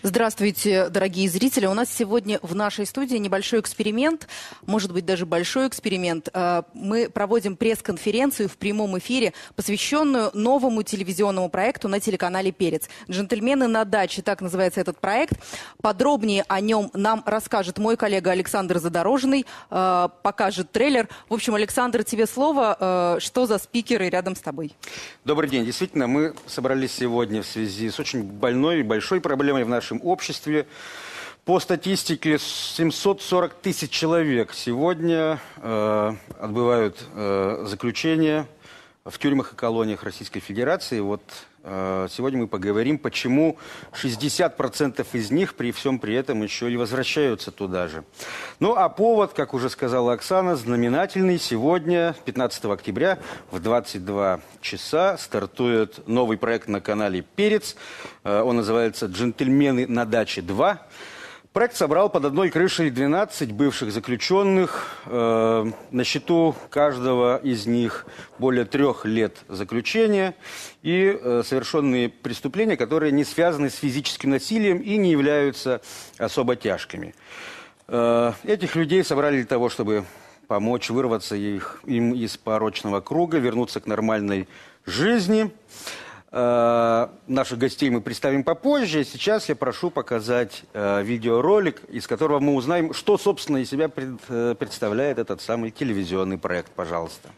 Здравствуйте, дорогие зрители. У нас сегодня в нашей студии небольшой эксперимент, может быть, даже большой эксперимент. Мы проводим пресс-конференцию в прямом эфире, посвященную новому телевизионному проекту на телеканале «Перец». «Джентльмены на даче», так называется этот проект. Подробнее о нем нам расскажет мой коллега Александр Задорожный, покажет трейлер. В общем, Александр, тебе слово. Что за спикеры рядом с тобой? Добрый день. Действительно, мы собрались сегодня в связи с очень больной и большой проблемой в нашем обществе. По статистике, 740 тысяч человек сегодня отбывают заключение в тюрьмах и колониях Российской Федерации. Вот сегодня мы поговорим, почему 60% из них при всем при этом еще и возвращаются туда же. Ну а повод, как уже сказала Оксана, знаменательный. Сегодня, 15 октября, в 22 часа стартует новый проект на канале «Перец». Он называется «Джентльмены на даче 2». Проект собрал под одной крышей 12 бывших заключенных. На счету каждого из них более 3 лет заключения и совершенные преступления, которые не связаны с физическим насилием и не являются особо тяжкими. Этих людей собрали для того, чтобы помочь вырваться им из порочного круга, вернуться к нормальной жизни. Наших гостей мы представим попозже. Сейчас я прошу показать видеоролик, из которого мы узнаем, что, собственно, из себя представляет этот самый телевизионный проект. Пожалуйста.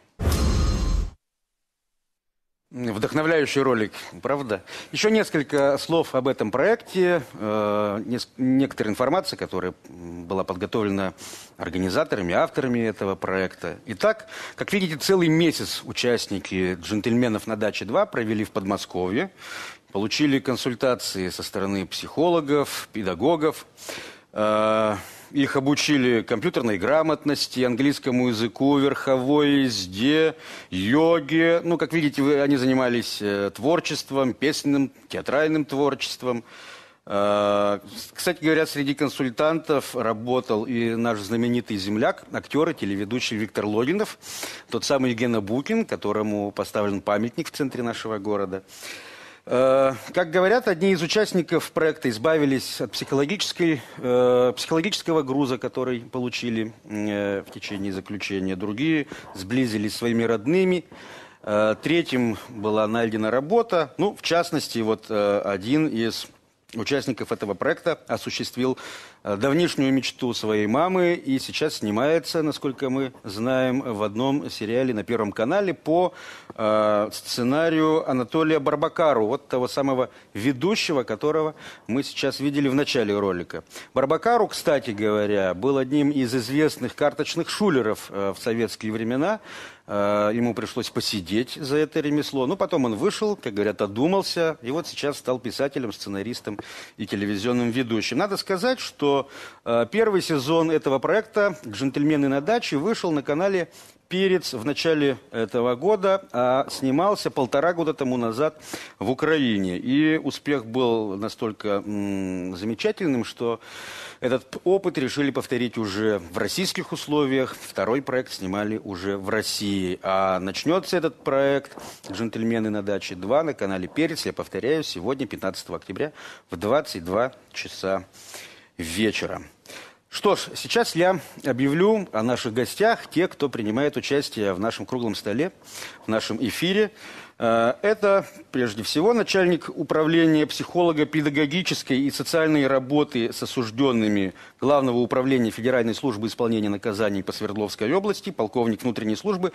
Вдохновляющий ролик, правда? Еще несколько слов об этом проекте, некоторая информация, которая была подготовлена организаторами, авторами этого проекта. Итак, как видите, целый месяц участники «Джентльменов на даче 2» провели в Подмосковье, получили консультации со стороны психологов, педагогов. Их обучили компьютерной грамотности, английскому языку, верховой езде, йоге. Ну, как видите, они занимались творчеством, песенным, театральным творчеством. Кстати говоря, среди консультантов работал и наш знаменитый земляк, актер и телеведущий Виктор Логинов, тот самый Гена Букин, которому поставлен памятник в центре нашего города. Как говорят, одни из участников проекта избавились от психологического груза, который получили в течение заключения. Другие сблизились с своими родными. Третьим была найдена работа. Ну, в частности, вот один из участников этого проекта осуществил давнишнюю мечту своей мамы и сейчас снимается, насколько мы знаем, в одном сериале на Первом канале по сценарию Анатолия Барбакару, вот того самого ведущего, которого мы сейчас видели в начале ролика. Барбакару, кстати говоря, был одним из известных карточных шулеров в советские времена. Ему пришлось посидеть за это ремесло. Но потом он вышел, как говорят, одумался. И вот сейчас стал писателем, сценаристом и телевизионным ведущим. Надо сказать, что первый сезон этого проекта «Джентльмены на даче» вышел на канале «Перец» в начале этого года, а снимался 1,5 года тому назад в Украине. И успех был настолько замечательным, что этот опыт решили повторить уже в российских условиях. Второй проект снимали уже в России. А начнется этот проект «Джентльмены на даче 2» на канале «Перец», я повторяю, сегодня, 15 октября, в 22 часа вечера. Что ж, сейчас я объявлю о наших гостях, те, кто принимает участие в нашем круглом столе, в нашем эфире. Это, прежде всего, начальник управления психолого-педагогической и социальной работы с осужденными Главного управления Федеральной службы исполнения наказаний по Свердловской области, полковник внутренней службы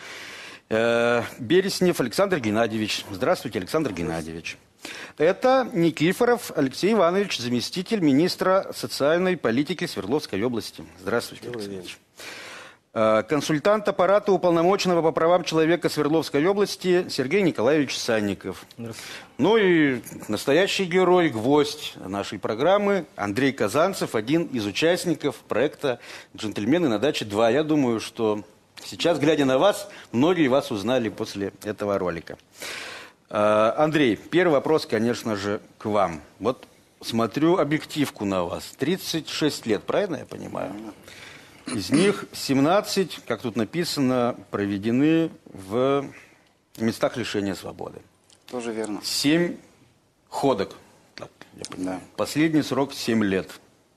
Береснев Александр Геннадьевич. Здравствуйте, Александр Геннадьевич. Это Никифоров Алексей Иванович, заместитель министра социальной политики Свердловской области. Здравствуйте, Алексей Иванович. Консультант аппарата уполномоченного по правам человека Свердловской области Сергей Николаевич Санников. Ну и настоящий герой, гвоздь нашей программы Андрей Казанцев, один из участников проекта «Джентльмены на даче 2». Я думаю, что сейчас, глядя на вас, многие вас узнали после этого ролика. Андрей, первый вопрос, конечно же, к вам. Вот смотрю объективку на вас. 36 лет, правильно я понимаю? Из них 17, как тут написано, проведены в местах лишения свободы. Тоже верно. 7 ходок Так, я понимаю. Да. Последний срок 7 лет.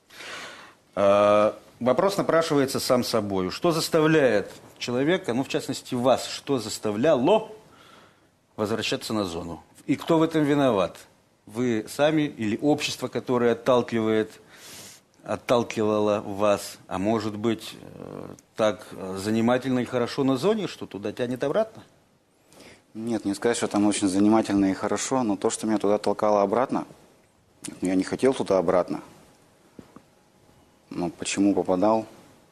Вопрос напрашивается сам собой. Что заставляет человека, ну, в частности, вас, что заставляло возвращаться на зону? И кто в этом виноват? Вы сами или общество, которое отталкивало вас? А может быть, так занимательно и хорошо на зоне, что туда тянет обратно? Нет, не сказать, что там очень занимательно и хорошо, но то, что меня туда толкало обратно, я не хотел туда обратно. Но почему попадал?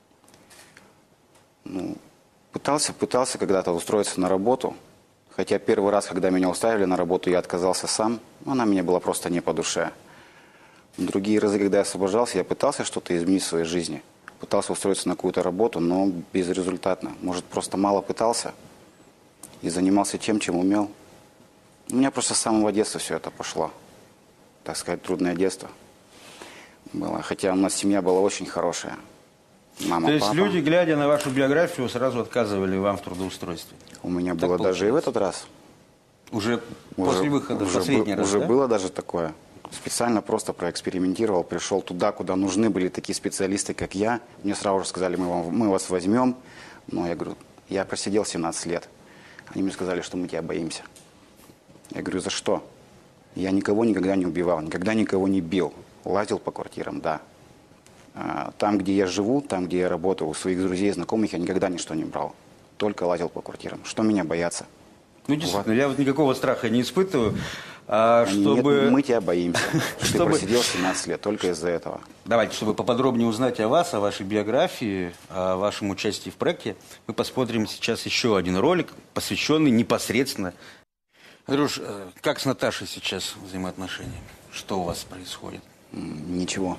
Ну, пытался когда-то устроиться на работу. Хотя первый раз, когда меня устраивали на работу, я отказался сам. Она мне была просто не по душе. Другие разы, когда я освобождался, я пытался что-то изменить в своей жизни. Пытался устроиться на какую-то работу, но безрезультатно. Может, просто мало пытался и занимался тем, чем умел. У меня просто с самого детства все это пошло. Так сказать, трудное детство было. Хотя у нас семья была очень хорошая. Мама, то есть папа. люди, глядя на вашу биографию, сразу отказывали вам в трудоустройстве? У меня так было получилось. Даже и в этот раз. Уже после выхода, в последний раз, уже да? было даже такое. Специально просто проэкспериментировал, пришел туда, куда нужны были такие специалисты, как я. Мне сразу же сказали, мы вас возьмем. Но я говорю, я просидел 17 лет. Они мне сказали, что мы тебя боимся. Я говорю, за что? Я никого никогда не убивал, никогда никого не бил. Лазил по квартирам, да. Там, где я живу, там, где я работаю, у своих друзей, знакомых, я никогда ничто не брал. Только лазил по квартирам. Что меня бояться? Ну, действительно, я вот никакого страха не испытываю. Чтобы... Нет, мы тебя боимся. Ты просидел 17 лет только из-за этого. Давайте, чтобы поподробнее узнать о вас, о вашей биографии, о вашем участии в проекте, мы посмотрим сейчас еще один ролик, посвященный непосредственно. Андрюш, как с Наташей сейчас взаимоотношения? Что у вас происходит? Ничего.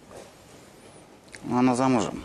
Она замужем.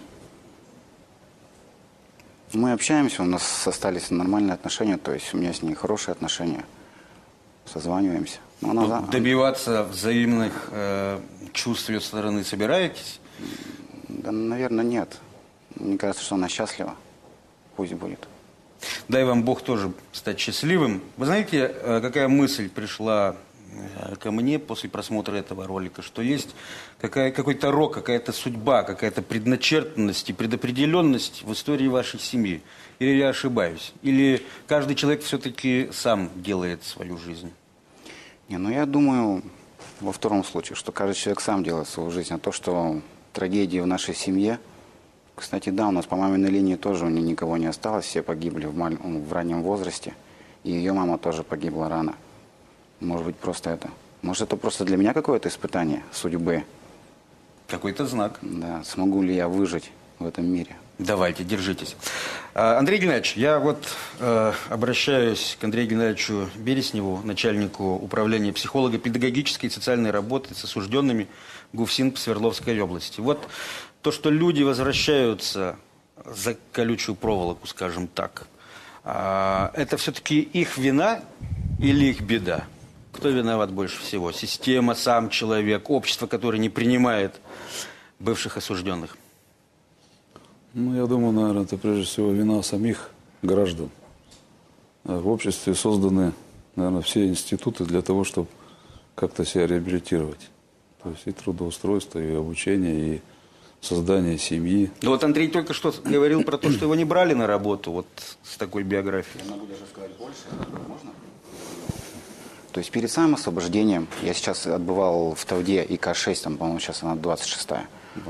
Мы общаемся, у нас остались нормальные отношения, то есть у меня с ней хорошие отношения. Созваниваемся. Но она добиваться взаимных чувств с ее стороны собираетесь? Да, наверное, нет. Мне кажется, что она счастлива. Пусть будет. Дай вам Бог тоже стать счастливым. Вы знаете, какая мысль пришла ко мне после просмотра этого ролика, что есть какой-то рок, какая-то судьба, какая-то предначертанность и предопределенность в истории вашей семьи. Или я ошибаюсь? Или каждый человек все-таки сам делает свою жизнь? Не, ну я думаю, во втором случае, что каждый человек сам делает свою жизнь. А то, что трагедии в нашей семье, кстати, да, у нас по маминой линии тоже у нее никого не осталось, все погибли в раннем возрасте. И ее мама тоже погибла рано. Может быть, просто это. Может, это просто для меня какое-то испытание судьбы. Какой-то знак. Да, смогу ли я выжить в этом мире. Давайте, держитесь. Андрей Геннадьевич, я вот обращаюсь к Андрею Геннадьевичу Бересневу, начальнику управления психолого-педагогической и социальной работы с осужденными ГУФСИН по Свердловской области. Вот то, что люди возвращаются за колючую проволоку, скажем так, это все-таки их вина или их беда? Кто виноват больше всего? Система, сам человек, общество, которое не принимает бывших осужденных? Ну, я думаю, наверное, это прежде всего вина самих граждан. В обществе созданы, наверное, все институты для того, чтобы как-то себя реабилитировать. То есть и трудоустройство, и обучение, и создание семьи. Ну вот Андрей только что говорил про то, что его не брали на работу вот с такой биографией. Я могу даже сказать больше, можно? То есть перед самым освобождением, я сейчас отбывал в Тавде ИК-6, там, по-моему, сейчас она 26-я.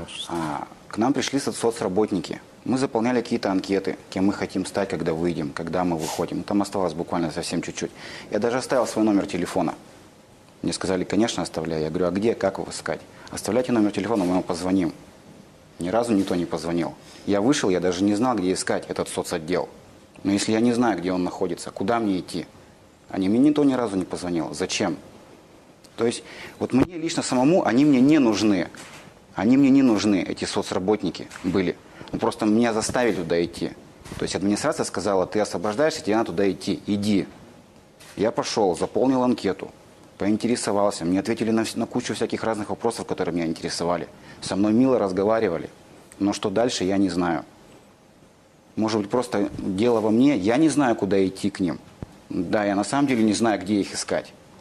К нам пришли соцработники. Мы заполняли какие-то анкеты, кем мы хотим стать, когда выйдем, когда мы выходим. Там осталось буквально совсем чуть-чуть. Я даже оставил свой номер телефона. Мне сказали, конечно, оставляй. Я говорю, а где, как его искать? Оставляйте номер телефона, мы вам позвоним. Ни разу никто не позвонил. Я вышел, я даже не знал, где искать этот соцотдел. Но если я не знаю, где он находится, куда мне идти? Мне никто ни разу не позвонил. Зачем? То есть, вот мне лично самому, они мне не нужны. Они мне не нужны, эти соцработники были. Просто меня заставили туда идти. То есть администрация сказала, ты освобождаешься, тебе надо туда идти. Иди. Я пошел, заполнил анкету, поинтересовался. Мне ответили на кучу всяких разных вопросов, которые меня интересовали. Со мной мило разговаривали. Но что дальше, я не знаю. Может быть, просто дело во мне. Я не знаю, куда идти к ним. Да, я на самом деле не знаю, где их искать.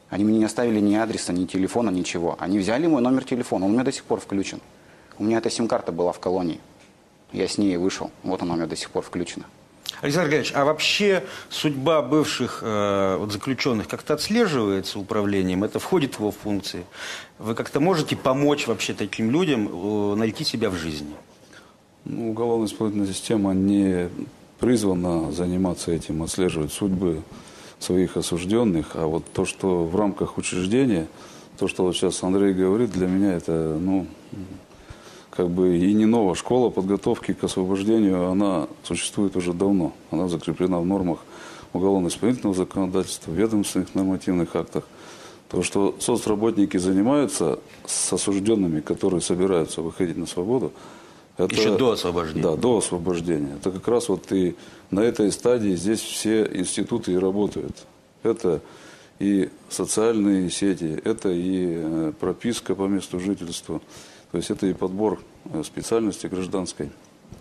Они мне не оставили ни адреса, ни телефона, ничего. Они взяли мой номер телефона, он у меня до сих пор включен. У меня эта сим-карта была в колонии. Я с ней вышел. Вот она у меня до сих пор включена. Александр Геннадьевич, а вообще судьба бывших вот заключенных как-то отслеживается управлением? Это входит в его функции? Вы как-то можете помочь вообще таким людям найти себя в жизни? Ну, уголовно-исполнительная система не призвана заниматься этим, отслеживать судьбы своих осужденных. А вот то, что в рамках учреждения, то, что вот сейчас Андрей говорит, для меня это, ну, как бы и не новая школа подготовки к освобождению, она существует уже давно. Она закреплена в нормах уголовно-исполнительного законодательства, ведомственных нормативных актах. То, что соцработники занимаются с осужденными, которые собираются выходить на свободу, это, еще до освобождения? Да, до освобождения. Это как раз вот и на этой стадии здесь все институты и работают. Это и социальные сети, это и прописка по месту жительства. То есть это и подбор специальности гражданской.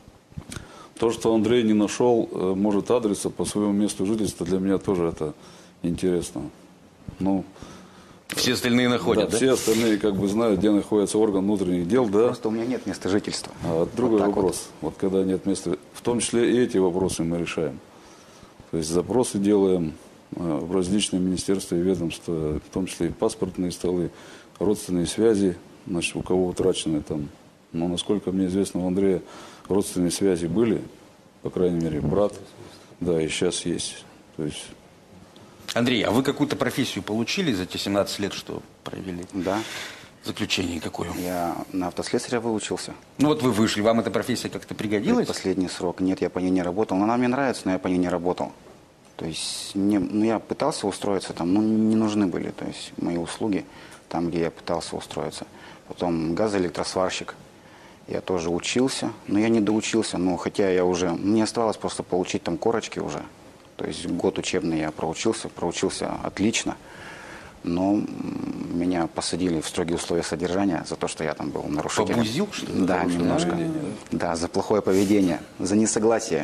То, что Андрей не нашел, может, адреса по своему месту жительства, для меня тоже это интересно. Ну, все остальные находят, да? Все остальные как бы знают, где находится орган внутренних дел, да? Просто у меня нет места жительства. А другой вот вопрос. Вот когда нет места, в том числе и эти вопросы мы решаем. То есть запросы делаем в различные министерства и ведомства, в том числе и паспортные столы, родственные связи, значит, у кого утрачены там. Но, насколько мне известно, у Андрея родственные связи были, по крайней мере, брат, да, и сейчас есть. То есть... Андрей, а вы какую-то профессию получили за те 17 лет, что провели? Да. Заключение какое? Я на автослесаря выучился. Ну вот вы вышли, вам эта профессия как-то пригодилась? Последний срок. Нет, я по ней не работал. Она мне нравится, но я по ней не работал. То есть, я пытался устроиться там, но не нужны были, то есть, мои услуги там, где я пытался устроиться. Потом газоэлектросварщик. Я тоже учился, но я не доучился, но хотя я уже... Мне оставалось просто получить там корочки уже. То есть год учебный я проучился отлично, но меня посадили в строгие условия содержания за то, что я там был нарушителем. Побузил, что ли? Да, немножко. Да, за плохое поведение, за несогласие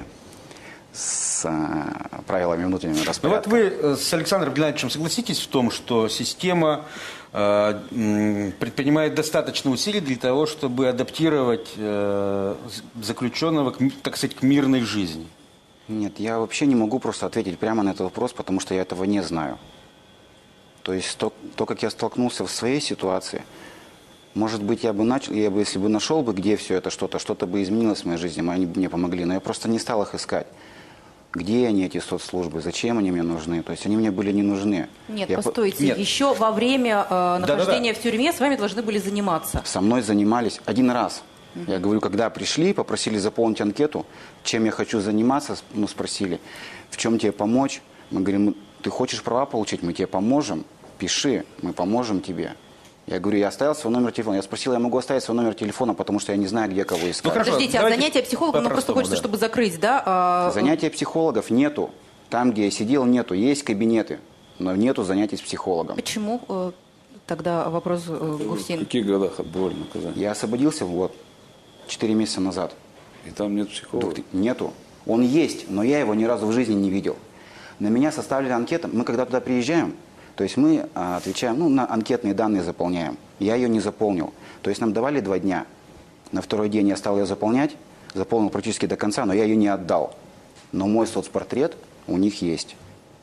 с правилами внутреннего распорядка. Ну вот вы с Александром Геннадьевичем согласитесь в том, что система предпринимает достаточно усилий для того, чтобы адаптировать заключенного, так сказать, к мирной жизни? Нет, я вообще не могу просто ответить прямо на этот вопрос, потому что я этого не знаю. То есть то как я столкнулся в своей ситуации, может быть, если бы нашел бы, где все это что-то бы изменилось в моей жизни, они бы мне помогли, но я просто не стал их искать. Где они, эти соцслужбы, зачем они мне нужны? То есть они мне были не нужны. Нет, постойте, нет. Еще во время нахождения в тюрьме с вами должны были заниматься. Со мной занимались один раз. Я говорю, когда пришли, попросили заполнить анкету, чем я хочу заниматься, спросили, в чем тебе помочь. Мы говорим, ты хочешь права получить, мы тебе поможем, пиши, мы поможем тебе. Я говорю, я оставил свой номер телефона. Я спросил, я могу оставить свой номер телефона, потому что я не знаю, где кого искать. Ну, хорошо, подождите, а занятия психологом, просто хочется, чтобы закрыть, да? Занятия психологов нету. Там, где я сидел, нету. Есть кабинеты, но нету занятий с психологом. Почему? Тогда вопрос Гусин. В каких годах отбывали наказание? Я освободился 4 месяца назад. И там нет психолога? Нету. Он есть, но я его ни разу в жизни не видел. На меня составили анкету. Мы когда туда приезжаем, то есть мы отвечаем, на анкетные данные заполняем. Я ее не заполнил. То есть нам давали 2 дня. На второй день я стал ее заполнять, заполнил практически до конца, но я ее не отдал. Но мой соцпортрет у них есть.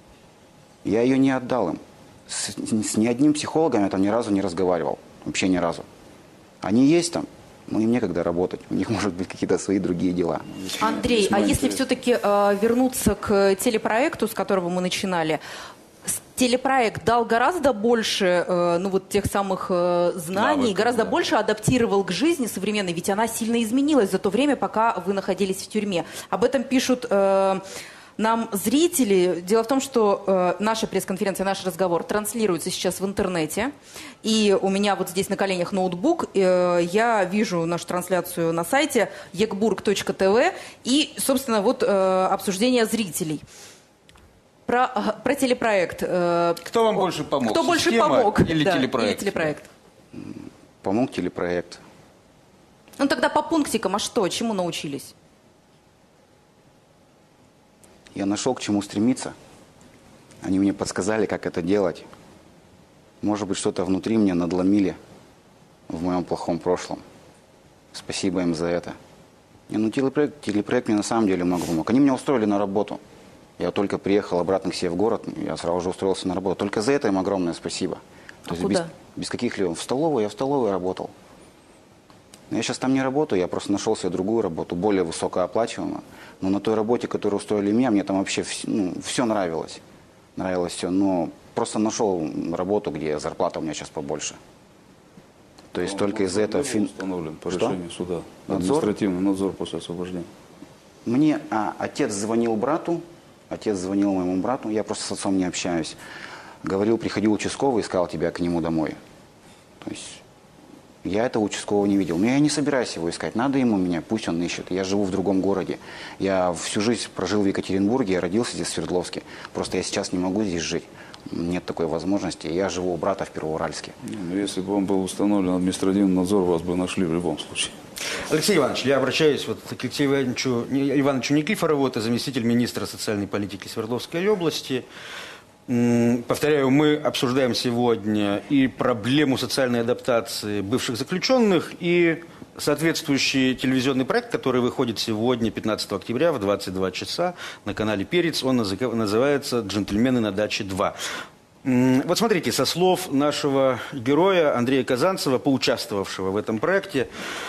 Я ее не отдал им. С ни одним психологом я там ни разу не разговаривал. Вообще ни разу. Они есть там. Но им некогда работать. У них, может быть, какие-то свои другие дела. Андрей, а если все-таки вернуться к телепроекту, с которого мы начинали, телепроект дал гораздо больше тех самых знаний, гораздо больше адаптировал к жизни современной, ведь она сильно изменилась за то время, пока вы находились в тюрьме. Об этом пишут нам зрители. Дело в том, что наша пресс-конференция, наш разговор транслируется сейчас в интернете. И у меня вот здесь на коленях ноутбук. Я вижу нашу трансляцию на сайте ekburg.tv. И, собственно, обсуждение зрителей. Про телепроект. Кто вам больше помог? Кто больше Система помог? Или телепроект? Или телепроект. Помог телепроект. Ну тогда по пунктикам, а что? Чему научились? Я нашел, к чему стремиться. Они мне подсказали, как это делать. Может быть, что-то внутри меня надломили в моем плохом прошлом. Спасибо им за это. Не, ну, телепроект мне на самом деле много помог. Они меня устроили на работу. Я только приехал обратно к себе в город, я сразу же устроился на работу. Только за это им огромное спасибо. То есть куда? без каких-либо... В столовую, я в столовой работал. Но я сейчас там не работаю, я просто нашел себе другую работу, более высокооплачиваемую. Но на той работе, которую устроили меня, мне там вообще все нравилось. Нравилось все, но просто нашел работу, где зарплата у меня сейчас побольше. То есть только из-за этого... Установлен по решению суда. Надзор? Административный надзор после освобождения. Мне отец звонил моему брату, я просто с отцом не общаюсь. Говорил, приходил участковый и сказал, тебя к нему домой. То есть я этого участкового не видел. Но я не собираюсь его искать. Надо ему меня, пусть он ищет. Я живу в другом городе. Я всю жизнь прожил в Екатеринбурге, я родился здесь, в Свердловске. Просто я сейчас не могу здесь жить. Нет такой возможности. Я живу у брата в Первоуральске. Ну, если бы он был установлен административный надзор, вас бы нашли в любом случае. Алексей Иванович, я обращаюсь к Алексею Ивановичу Никифорову, это заместитель министра социальной политики Свердловской области. Повторяю, мы обсуждаем сегодня и проблему социальной адаптации бывших заключенных, и соответствующий телевизионный проект, который выходит сегодня, 15 октября, в 22 часа на канале «Перец». Он называется «Джентльмены на даче 2». Вот смотрите, со слов нашего героя Андрея Казанцева, поучаствовавшего в этом проекте,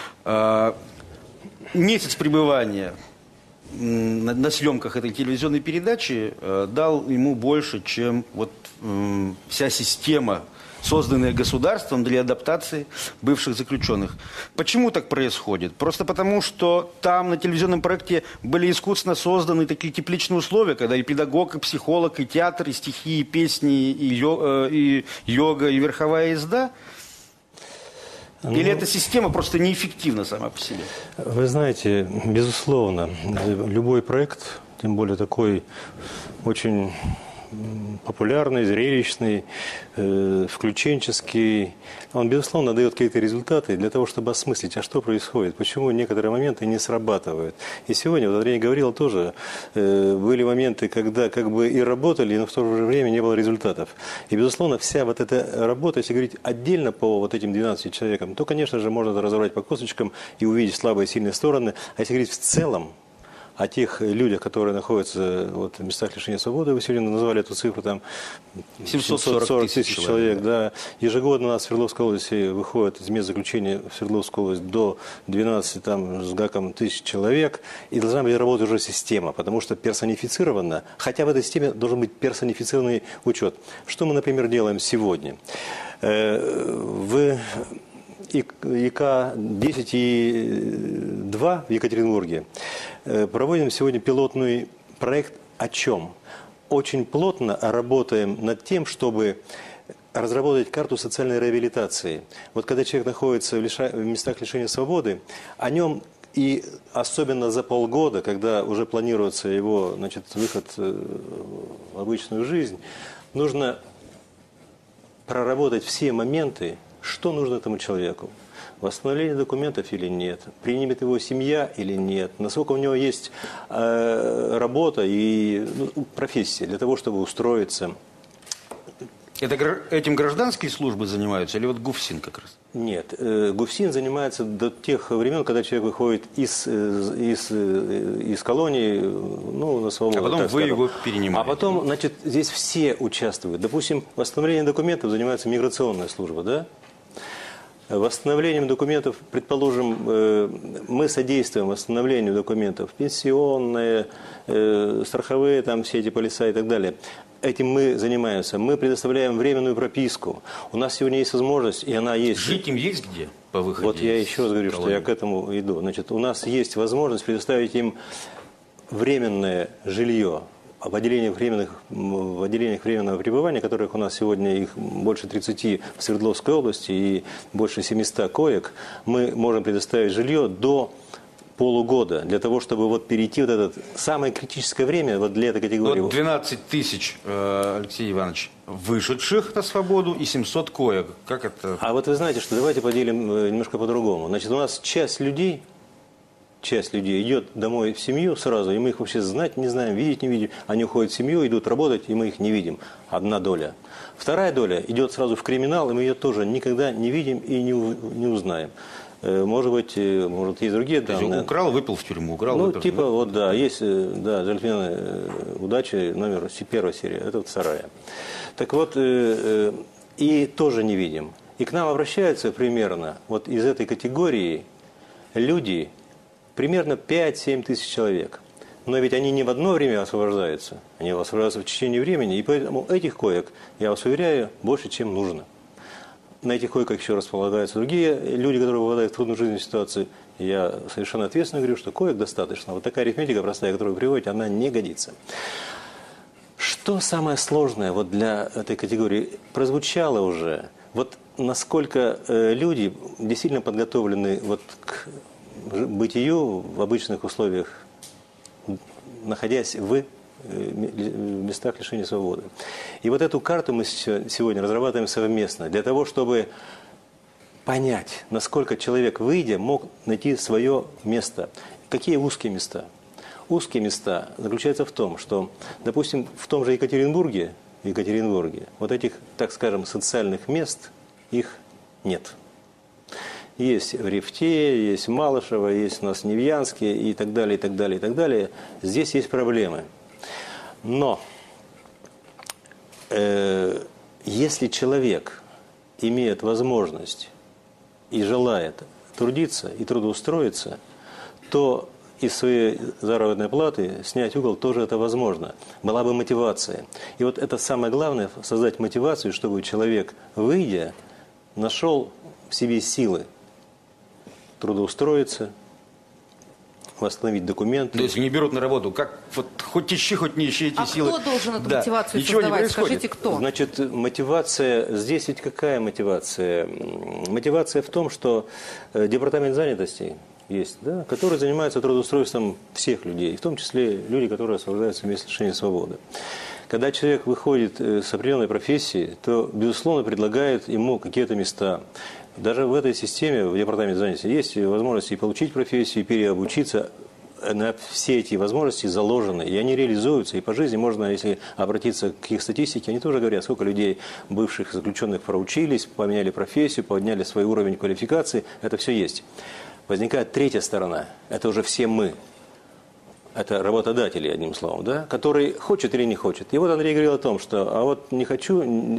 месяц пребывания на съемках этой телевизионной передачи дал ему больше, чем вот вся система, созданная государством для адаптации бывших заключенных. Почему так происходит? Просто потому, что там на телевизионном проекте были искусственно созданы такие тепличные условия, когда и педагог, и психолог, и театр, и стихи, и песни, и йога, и верховая езда. Или эта система просто неэффективна сама по себе? Вы знаете, безусловно, любой проект, тем более такой очень популярный, зрелищный, включенческий, он, безусловно, дает какие-то результаты для того, чтобы осмыслить, а что происходит, почему некоторые моменты не срабатывают. И сегодня, вот Андрей говорил тоже, были моменты, когда как бы и работали, но в то же время не было результатов. И, безусловно, вся вот эта работа, если говорить отдельно по вот этим 12 человекам, то, конечно же, можно это разобрать по косточкам и увидеть слабые и сильные стороны. А если говорить в целом о тех людях, которые находятся вот, в местах лишения свободы, вы сегодня назвали эту цифру, там 740 тысяч человек. Да. Ежегодно у нас в Свердловской области выходит из мест заключения в Свердловскую область до 12 там, с гаком тысяч человек. И должна быть работать уже система, потому что персонифицировано, хотя в этой системе должен быть персонифицированный учет. Что мы, например, делаем сегодня? В ИК-10 и 2 в Екатеринбурге проводим сегодня пилотный проект о чем? Очень плотно работаем над тем, чтобы разработать карту социальной реабилитации. Вот когда человек находится в местах лишения свободы, о нем и особенно за полгода, когда уже планируется его выход в обычную жизнь, нужно проработать все моменты, что нужно этому человеку. Восстановление документов или нет, примет его семья или нет, насколько у него есть работа и профессия для того, чтобы устроиться. Этим гражданские службы занимаются или вот ГУФСИН как раз? Нет, ГУФСИН занимается до тех времен, когда человек выходит из колонии, на свободу. А потом вы его перенимаете. А потом, здесь все участвуют. Допустим, восстановлением документов занимается миграционная служба, да? Восстановлением документов, предположим, мы содействуем восстановлению документов, пенсионные, страховые, там все эти полиса и так далее. Этим мы занимаемся. Мы предоставляем временную прописку. У нас сегодня есть возможность, и она есть. Жить им есть где по выходе? Вот я еще раз говорю, что я к этому иду. У нас есть возможность предоставить им временное жилье. В отделениях временного пребывания, которых у нас сегодня их больше 30 в Свердловской области и больше 700 коек, мы можем предоставить жилье до полугода, для того, чтобы перейти это самое критическое время для этой категории. Вот 12 тысяч, Алексей Иванович, вышедших на свободу и 700 коек. Как это? А вот вы знаете, что давайте поделим немножко по-другому. У нас часть людей, часть людей идет домой в семью сразу, и мы их вообще знать не знаем, видеть не видим. Они уходят в семью, идут работать, и мы их не видим. Одна доля. Вторая доля идет сразу в криминал, и мы ее тоже никогда не видим и не узнаем. Может быть, есть другие данные. Украл, выпил в тюрьму, украл, ну, выпил. типа, вот, да, есть, да, «Джентльмены удачи», номер 1 серия, это вот «Сарая». Так вот, и тоже не видим. И к нам обращаются примерно, вот из этой категории, люди, примерно 5-7 тысяч человек. Но ведь они не в одно время освобождаются, они освобождаются в течение времени, и поэтому этих коек, я вас уверяю, больше, чем нужно. На этих койках еще располагаются другие люди, которые попадают в трудную жизненную ситуацию. Я совершенно ответственно говорю, что коек достаточно. Вот такая арифметика простая, которую вы приводите, она не годится. Что самое сложное вот для этой категории? Прозвучало уже. Вот насколько люди действительно подготовлены вот к бытию в обычных условиях, находясь в местах лишения свободы. И вот эту карту мы сегодня разрабатываем совместно для того, чтобы понять, насколько человек, выйдя, мог найти свое место. Какие узкие места? Узкие места заключаются в том, что, допустим, в том же Екатеринбурге, вот этих, так скажем, социальных мест, их нет. Есть в Рифте, есть в Малышево, есть у нас в Невьянске и так далее, и так далее, и так далее. Здесь есть проблемы. Но если человек имеет возможность и желает трудиться и трудоустроиться, то из своей заработной платы снять угол тоже это возможно. Была бы мотивация. И вот это самое главное, создать мотивацию, чтобы человек, выйдя, нашел в себе силы трудоустроиться, восстановить документы. То есть не берут на работу, как вот хоть ищи, хоть не ищи эти силы. А кто должен эту мотивацию ничего создавать? не происходит. Скажите, кто? Значит, мотивация, здесь ведь какая мотивация? Мотивация в том, что департамент занятости есть, да, который занимается трудоустройством всех людей, в том числе люди, которые освобождаются в месте лишения свободы. Когда человек выходит с определенной профессии, то, безусловно, предлагают ему какие-то места. Даже в этой системе, в департаменте занятости, есть возможности получить профессию, переобучиться. На все эти возможности заложены, и они реализуются. И по жизни можно, если обратиться к их статистике, они тоже говорят, сколько людей, бывших заключенных, проучились, поменяли профессию, подняли свой уровень квалификации. Это все есть. Возникает третья сторона. Это уже все мы. Это работодатели, одним словом, да, который хочет или не хочет. И вот Андрей говорил о том, что а вот не хочу,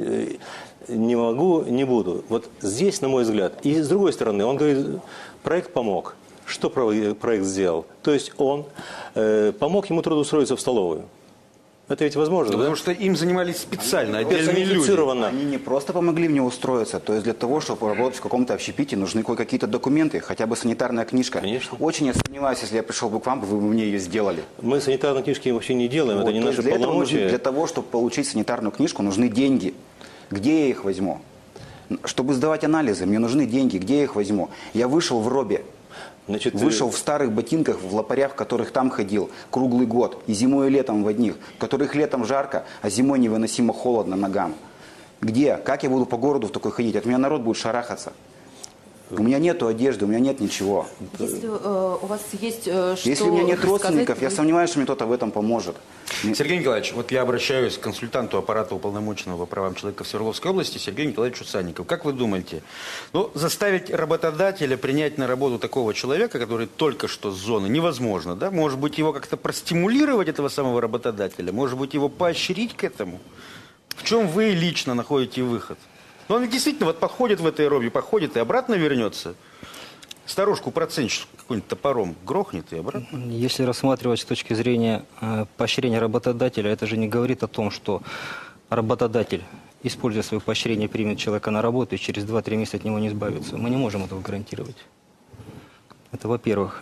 не могу, не буду. Вот здесь, на мой взгляд, и с другой стороны, он говорит, проект помог. Что проект сделал? То есть он помог ему трудоустроиться в столовую. Это ведь возможно, да? Потому что им занимались специально, отдельные люди. Они не просто помогли мне устроиться, то есть для того, чтобы работать в каком-то общепите, нужны кое-какие-то документы, хотя бы санитарная книжка. Конечно. Очень я сомневаюсь, если я пришел бы к вам, вы бы мне ее сделали. Мы санитарные книжки вообще не делаем, Вот, это не то наши есть полномочия. Для того, чтобы получить санитарную книжку, нужны деньги. Где я их возьму? Чтобы сдавать анализы, мне нужны деньги. Где я их возьму? Я вышел в робе. Значит, Вышел в старых ботинках, в лопарях, в которых там ходил круглый год. И зимой, и летом в одних. В которых летом жарко, а зимой невыносимо холодно ногам. Где? Как я буду по городу в такой ходить? От меня народ будет шарахаться. У меня нету одежды, у меня нет ничего. Если у вас есть что Если у меня нет родственников, я сказать, сомневаюсь, что мне кто-то в этом поможет. Сергей Николаевич, вот я обращаюсь к консультанту аппарата уполномоченного по правам человека в Свердловской области Сергею Николаевичу Санникову. Как вы думаете, заставить работодателя принять на работу такого человека, который только что с зоны, невозможно, да? Может быть, его как-то простимулировать, этого самого работодателя? Может быть, его поощрить к этому? В чем вы лично находите выход? Но он ведь действительно вот походит в этой робе, походит и обратно вернется. Старушку-процентщицу какой-нибудь топором грохнет и обратно. Если рассматривать с точки зрения поощрения работодателя, это же не говорит о том, что работодатель, используя свое поощрение, примет человека на работу и через 2-3 месяца от него не избавится. Мы не можем этого гарантировать. Это во-первых.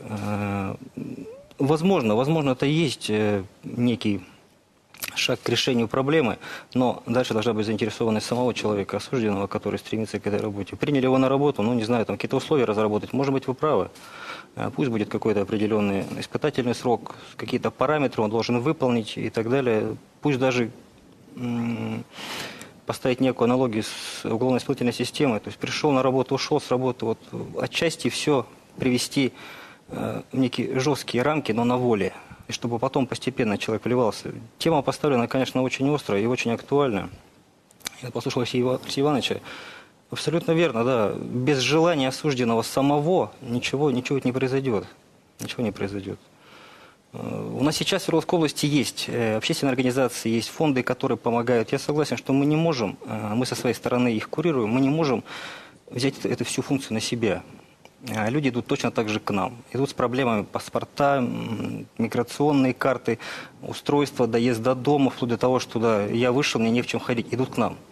Возможно, это и есть некий шаг к решению проблемы, но дальше должна быть заинтересованность самого человека, осужденного, который стремится к этой работе. Приняли его на работу, не знаю, там какие-то условия разработать, может быть, вы правы. Пусть будет какой-то определенный испытательный срок, какие-то параметры он должен выполнить и так далее. Пусть даже поставить некую аналогию с уголовно-исполнительной системой. То есть пришел на работу, ушел с работы, вот отчасти все привести некие жесткие рамки, но на воле. И чтобы потом постепенно человек вливался. Тема поставлена, конечно, очень острая и очень актуальная. Я послушал Алексея Ивановича. Абсолютно верно, да. Без желания осужденного самого ничего не произойдет. Ничего не произойдет. У нас сейчас в Свердловской области есть общественные организации, есть фонды, которые помогают. Я согласен, что мы не можем, мы со своей стороны их курируем, мы не можем взять эту всю функцию на себя. Люди идут точно так же к нам. Идут с проблемами паспорта, миграционные карты, устройства, доезд до дома, вплоть до того, что да, я вышел, мне не в чем ходить. Идут к нам.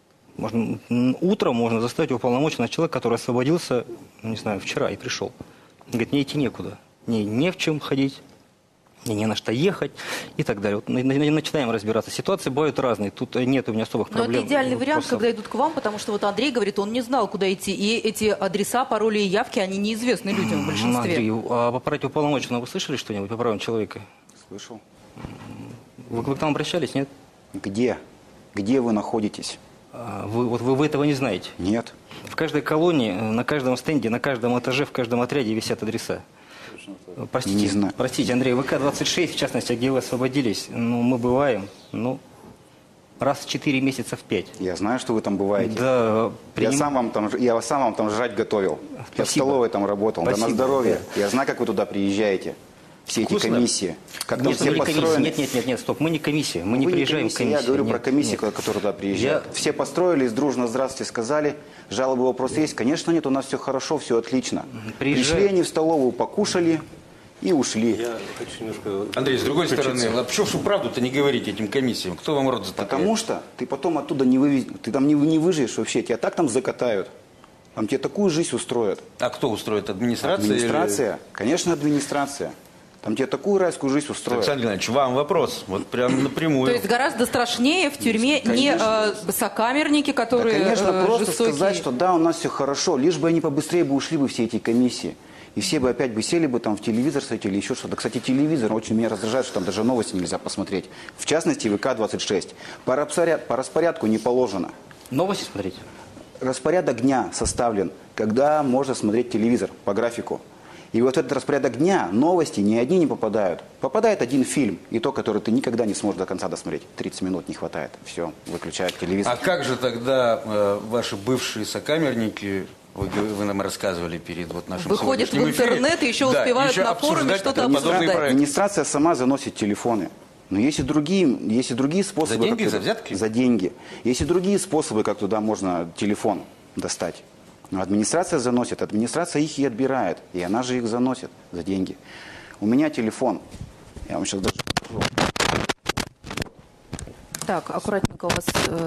Утром можно заставить уполномоченного человека, который освободился, не знаю, вчера и пришел. Говорит, мне идти некуда. Мне не в чем ходить, мне не на что ехать и так далее. Вот начинаем разбираться. Ситуации бывают разные. Тут нет у меня особых проблем. Но это идеальный вариант, Просто... когда идут к вам, потому что вот Андрей говорит, он не знал, куда идти. И эти адреса, пароли и явки, они неизвестны людям в большинстве. Андрей, а по правде уполномоченного вы слышали что-нибудь по правам человека? Слышал. Вы к нам обращались, нет? Где? Где вы находитесь? Вы этого не знаете? Нет. В каждой колонии, на каждом стенде, на каждом этаже, в каждом отряде висят адреса. Простите, Не знаю. простите, Андрей, ВК-26, в частности, где вы освободились, мы бываем, раз в 4 месяца в 5. Я знаю, что вы там бываете. Да, Я сам вам там жрать готовил. Я в Спасибо. столовой там работал. Да на Спасибо. здоровье. Я знаю, как вы туда приезжаете. Все эти Вкусно? комиссии. Как там Нет, все мы не комиссия. построены. Нет, стоп, мы не комиссия, мы не Вы приезжаем в комиссию. Я говорю про Нет, комиссии, нет. которые туда приезжают. Все построились, дружно здравствуйте сказали. Жалобы, вопросы есть? Конечно, нет, у нас все хорошо, все отлично. Приезжают. Пришли они в столовую, покушали и ушли. Я хочу немножко... Андрей, с другой стороны, а почему всю правду-то не говорите этим комиссиям? Кто вам рот затыкает? Потому что ты потом оттуда не вывез, ты там не выживешь вообще, тебя так там закатают. Там тебе такую жизнь устроят. А кто устроит? Администрация? Администрация, конечно, администрация. Там тебе такую райскую жизнь устроят. Александр Геннадьевич, вам вопрос. Вот прям напрямую. То есть гораздо страшнее в тюрьме Конечно. не сокамерники, Да, которые конечно, просто жестокие. сказать, что да, у нас все хорошо, лишь бы они побыстрее бы ушли бы все эти комиссии. И все бы опять бы сели бы там в телевизор смотреть или еще что-то. Кстати, телевизор очень меня раздражает, что там даже новости нельзя посмотреть. В частности, ВК-26. По распорядку не положено. Новости смотрите? Распорядок дня составлен, когда можно смотреть телевизор по графику. И вот этот распорядок дня, новости ни одни не попадают. Попадает один фильм, и то, который ты никогда не сможешь до конца досмотреть. 30 минут не хватает. Все, выключают телевизор. А как же тогда ваши бывшие сокамерники, вы нам рассказывали перед вот нашим Выходят в сегодняшним эфиром, интернет и еще успевают на форуме обсуждать что-то подобные обсуждать. проекты? Администрация сама заносит телефоны. Но есть и другие способы. За деньги, как за взятки? За деньги. Есть и другие способы, как туда можно телефон достать. Но администрация заносит, администрация их и отбирает. И она же их заносит за деньги. У меня телефон. Я вам сейчас даже покажу. Так, аккуратненько у вас.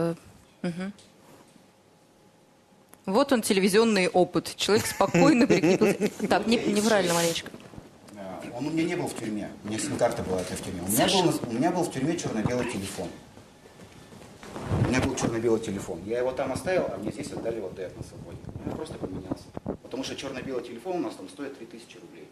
Вот он, телевизионный опыт. Человек спокойно прикрепился. Так, неправильно, Мариночка. Он у меня не был в тюрьме. У меня сим-карта была в тюрьме. У меня был в тюрьме черно-белый телефон. У меня был черно-белый телефон. Я его там оставил, а мне здесь отдали вот это на свободе. Он просто поменялся. Потому что черно-белый телефон у нас там стоит 3000 рублей.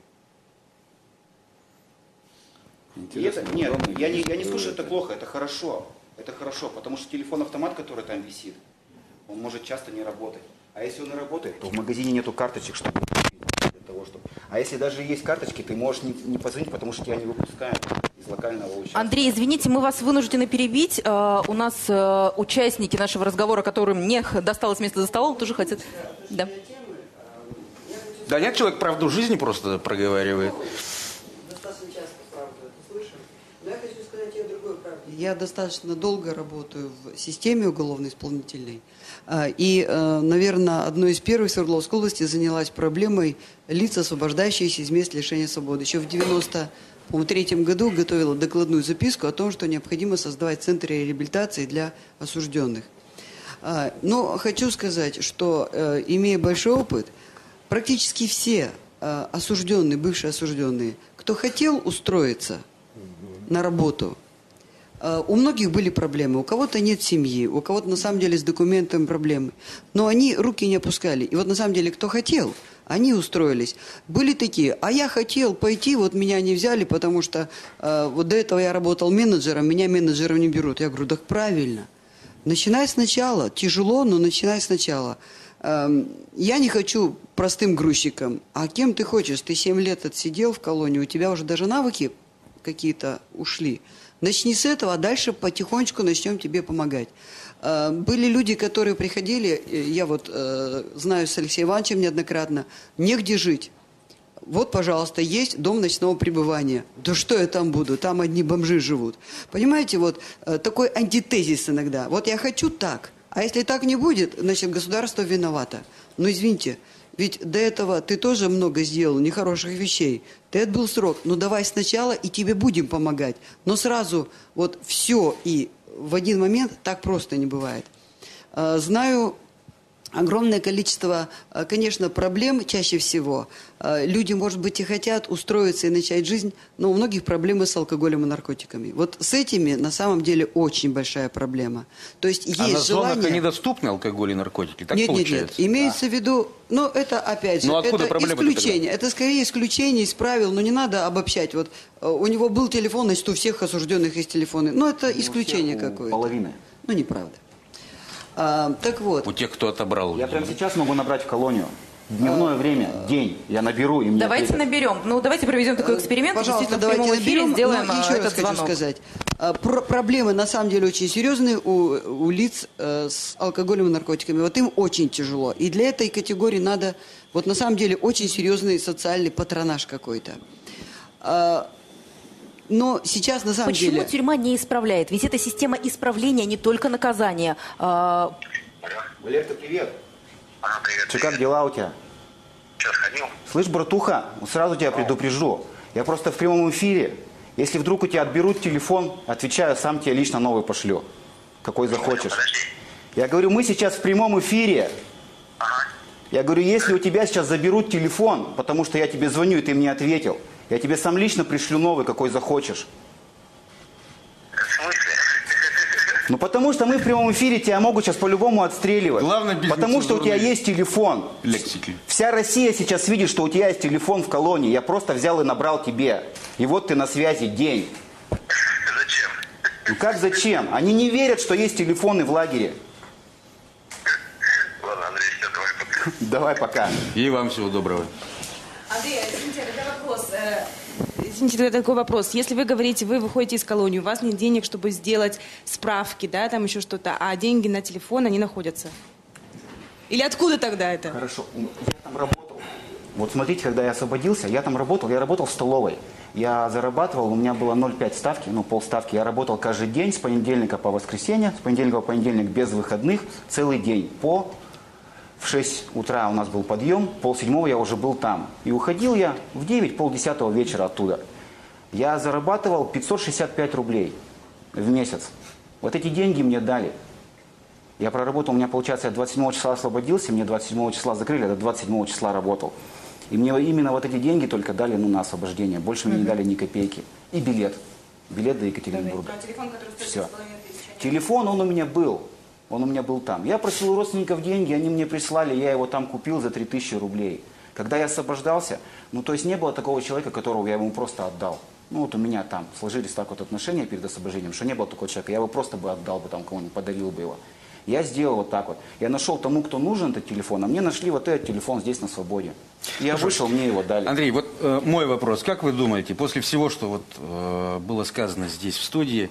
И это, нет, я не скажу, что это плохо, это хорошо. Это хорошо, потому что телефон-автомат, который там висит, он может часто не работать. А если он и работает, то в магазине нету карточек, чтобы для того, чтобы... А если даже есть карточки, ты можешь не позвонить, потому что тебя не выпускают из локального участка. Андрей, извините, мы вас вынуждены перебить. У нас участники нашего разговора, которым не досталось место за столом, тоже хотят... Да. Да нет, человек правду жизни просто проговаривает. Достаточно часто правду это слышим. Но я хочу сказать и о другой правде. Я достаточно долго работаю в системе уголовно-исполнительной. И, наверное, одной из первых в Свердловской области занялась проблемой лиц, освобождающихся из мест лишения свободы. Еще в 1993 году готовила докладную записку о том, что необходимо создавать центры реабилитации для осужденных. Но хочу сказать, что, имея большой опыт, практически все осужденные, бывшие осужденные, кто хотел устроиться на работу, у многих были проблемы. У кого-то нет семьи, у кого-то на самом деле с документами проблемы. Но они руки не опускали. И вот на самом деле кто хотел, они устроились. Были такие, а я хотел пойти, вот меня не взяли, потому что вот до этого я работал менеджером, меня менеджером не берут. Я говорю, так правильно. Начинай сначала. Тяжело, но начинай сначала. Я не хочу простым грузчиком. А кем ты хочешь? Ты 7 лет отсидел в колонии, у тебя уже даже навыки какие-то ушли. Начни с этого, а дальше потихонечку начнем тебе помогать. Были люди, которые приходили, я вот знаю с Алексеем Ивановичем неоднократно, негде жить. Вот, пожалуйста, есть дом ночного пребывания. Да что я там буду? Там одни бомжи живут. Понимаете, вот такой антитезис иногда. Вот я хочу так, а если так не будет, значит, государство виновато. Но извините, ведь до этого ты тоже много сделал нехороших вещей. Ты отбыл срок. Ну давай сначала, и тебе будем помогать. Но сразу вот все и в один момент так просто не бывает. Знаю огромное количество, конечно, проблем чаще всего. Люди, может быть, и хотят устроиться и начать жизнь, но у многих проблемы с алкоголем и наркотиками. Вот с этими на самом деле очень большая проблема. То есть есть на желание... зонах недоступны алкоголь и наркотики, так нет, получается? Нет. Имеется в виду, ну это опять же, но откуда это исключение. Это скорее исключение из правил, но не надо обобщать. Вот у него был телефон, значит, у всех осужденных есть телефоны. Но это исключение какое-то. Половины. Ну, неправда. Так вот. У тех, кто отобрал. Я прямо сейчас могу набрать в колонию. Дневное время, день. Я наберу, и мне Давайте ответят. наберем. Ну, давайте проведем такой эксперимент. Пожалуйста, Действительно, в давайте прямом эфире наберем. сделаем Но еще раз этот хочу звонок. сказать. Проблемы на самом деле очень серьезные у лиц с алкоголем и наркотиками. Вот им очень тяжело. И для этой категории надо, вот на самом деле, очень серьезный социальный патронаж какой-то. Но сейчас на самом деле... Почему тюрьма не исправляет? Ведь это система исправления, не только наказания. Валерка, привет. Привет. Че, как дела у тебя? Сейчас ходил. Слышь, братуха, сразу тебя предупрежу. Я просто в прямом эфире. Если вдруг у тебя отберут телефон, отвечаю, сам тебе лично новый пошлю. Какой захочешь. Подожди. Я говорю, мы сейчас в прямом эфире. Ага. Я говорю, если у тебя сейчас заберут телефон, потому что я тебе звоню, и ты мне ответил, я тебе сам лично пришлю новый, какой захочешь. В смысле? Ну потому что мы в прямом эфире тебя могут сейчас по-любому отстреливать. Главное, без потому что у тебя нецензурной есть телефон. лексики. Вся Россия сейчас видит, что у тебя есть телефон в колонии. Я просто взял и набрал тебе. И вот ты на связи день. Зачем? Ну как зачем? Они не верят, что есть телефоны в лагере. Ладно, Андрей, все, давай пока. Давай пока. И вам всего доброго. Андрей, извините, тогда вопрос. Извините, тогда такой вопрос. Если вы говорите, вы выходите из колонии, у вас нет денег, чтобы сделать справки, да, там еще что-то, а деньги на телефон, они находятся. Или откуда тогда это? Хорошо. Я там работал. Вот смотрите, когда я освободился, я там работал, я работал в столовой. Я зарабатывал, у меня было 0,5 ставки, ну полставки. Я работал каждый день с понедельника по воскресенье, с понедельника по понедельник без выходных, целый день. В 6 утра у нас был подъем, 6:30 я уже был там. И уходил я в 9, 9:30 вечера оттуда. Я зарабатывал 565 рублей в месяц. Вот эти деньги мне дали. Я проработал, у меня, получается, я 27 числа освободился, мне 27 числа закрыли, я до 27 числа работал. И мне именно вот эти деньги только дали, ну, на освобождение. Больше мне не дали ни копейки. И билет. Билет до Екатеринбурга. Все. Телефон, он у меня был. Он у меня был там. Я просил у родственников деньги, они мне прислали, я его там купил за 3000 рублей. Когда я освобождался, ну то есть не было такого человека, которого я ему просто отдал. Ну вот у меня там сложились так вот отношения перед освобождением, что не было такого человека, я его просто бы отдал бы там кому-нибудь, подарил бы его. Я сделал вот так вот. Я нашел тому, кто нужен этот телефон, а мне нашли вот этот телефон здесь на свободе. Я вышел, мне его дали. Андрей, вот мой вопрос. Как вы думаете, после всего, что вот было сказано здесь в студии,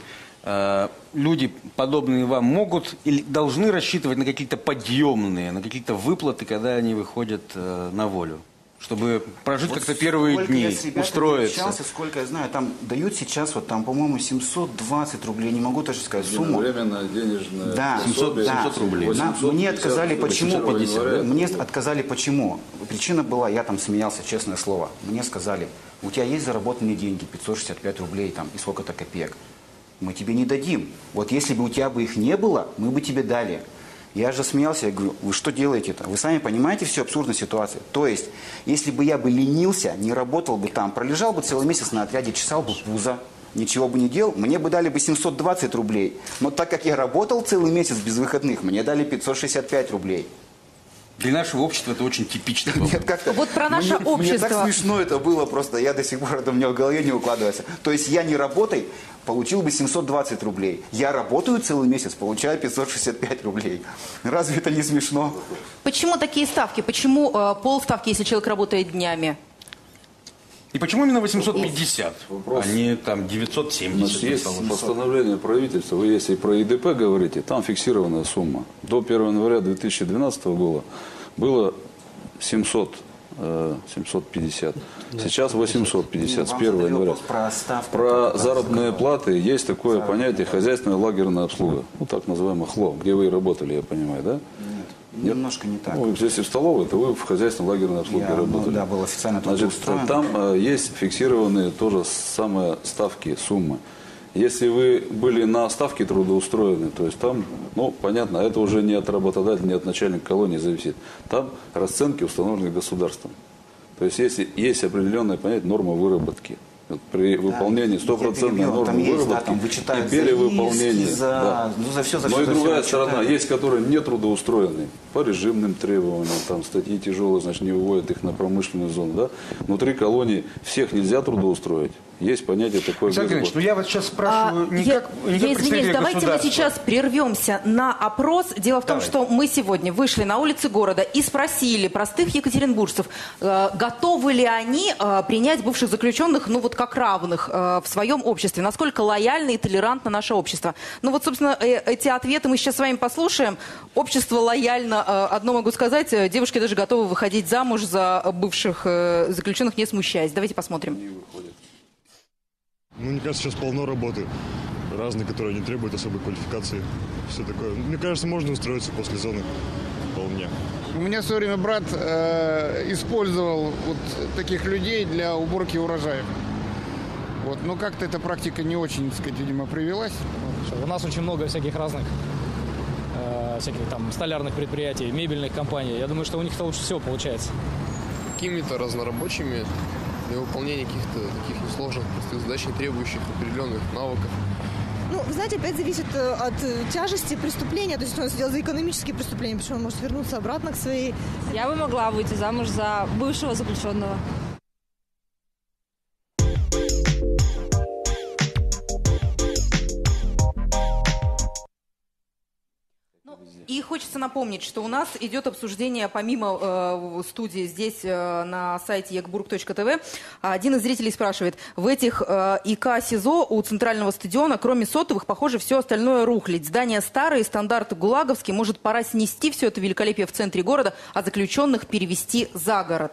люди, подобные вам, могут или должны рассчитывать на какие-то подъемные, на какие-то выплаты, когда они выходят на волю? Чтобы прожить вот как-то первые дни, устроиться. Общался, сколько я знаю, там дают сейчас, вот там, по-моему, 720 рублей, не могу даже сказать сумму. Временное денежное да, 700 рублей. Мне отказали почему? Мне отказали почему? Причина была, я там смеялся, честное слово. Мне сказали, у тебя есть заработанные деньги, 565 рублей там и сколько-то копеек. Мы тебе не дадим. Вот если бы у тебя бы их не было, мы бы тебе дали. Я же смеялся, я говорю, вы что делаете-то? Вы сами понимаете всю абсурдность ситуации? То есть, если бы я бы ленился, не работал бы там, пролежал бы целый месяц на отряде, чесал бы пузо, ничего бы не делал, мне бы дали бы 720 рублей. Но так как я работал целый месяц без выходных, мне дали 565 рублей. Для нашего общества это очень типично. Нет, как-то Вот про наше мне общество. так смешно это было просто. Я до сих пор, это у меня в голове не укладывается. То есть я не работай, получил бы 720 рублей. Я работаю целый месяц, получаю 565 рублей. Разве это не смешно? Почему такие ставки? Почему полставки, если человек работает днями? И почему именно 850, а не там 970? У нас есть постановление правительства, вы если про ИДП говорите, там фиксированная сумма. До 1 января 2012 года было 750, сейчас 850 с 1 января. Про заработные платы есть такое понятие хозяйственная лагерная обслуга, ну так называемое ХЛО, где вы и работали, я понимаю, да? Нет, немножко не так. Ну, если в столовой, то вы в хозяйственной лагерной обслуге работали. Да, был официально Значит, там есть фиксированные тоже самые ставки, суммы. Если вы были на ставке трудоустроены, то есть там, ну, понятно, это уже не от работодателя, не от начальника колонии зависит. Там расценки установлены государством. То есть есть определенное понятие норма выработки. При выполнении 100% нормы выработки и перевыполнении. Но и другая сторона, есть, которые не трудоустроены по режимным требованиям, там статьи тяжелые, значит, не выводят их на промышленную зону. Да? Внутри колонии всех нельзя трудоустроить. Есть понятие такое. Александр Ильич, ну я вот сейчас спрашиваю я извиняюсь, давайте мы сейчас прервемся на опрос. Дело в том, что мы сегодня вышли на улицы города и спросили простых екатеринбуржцев, готовы ли они принять бывших заключенных, ну вот как равных в своем обществе, насколько лояльно и толерантно наше общество. Ну вот, собственно, эти ответы мы сейчас с вами послушаем. Общество лояльно, одно могу сказать, девушки даже готовы выходить замуж за бывших заключенных, не смущаясь. Давайте посмотрим. Ну, мне кажется, сейчас полно работы. Разные, которые не требуют особой квалификации. Все такое. Мне кажется, можно устроиться после зоны вполне. У меня в свое время брат использовал вот таких людей для уборки урожаев. Вот. Но как-то эта практика не очень, так сказать, видимо, привелась. У нас очень много всяких разных всяких там столярных предприятий, мебельных компаний. Я думаю, что у них-то лучше всего получается. Какими-то разнорабочими для выполнения каких-то таких несложных простых задач, не требующих определенных навыков. Ну, вы знаете, опять зависит от тяжести преступления. То есть, если он сидел за экономические преступления, почему он может вернуться обратно к своей... Я бы могла выйти замуж за бывшего заключенного. И хочется напомнить, что у нас идет обсуждение, помимо студии здесь на сайте ekburg.tv. Один из зрителей спрашивает, в этих ИК СИЗО у центрального стадиона, кроме сотовых, похоже, все остальное рухлить. Здания старые, стандарты гулаговские. Может, пора снести все это великолепие в центре города, а заключенных перевести за город?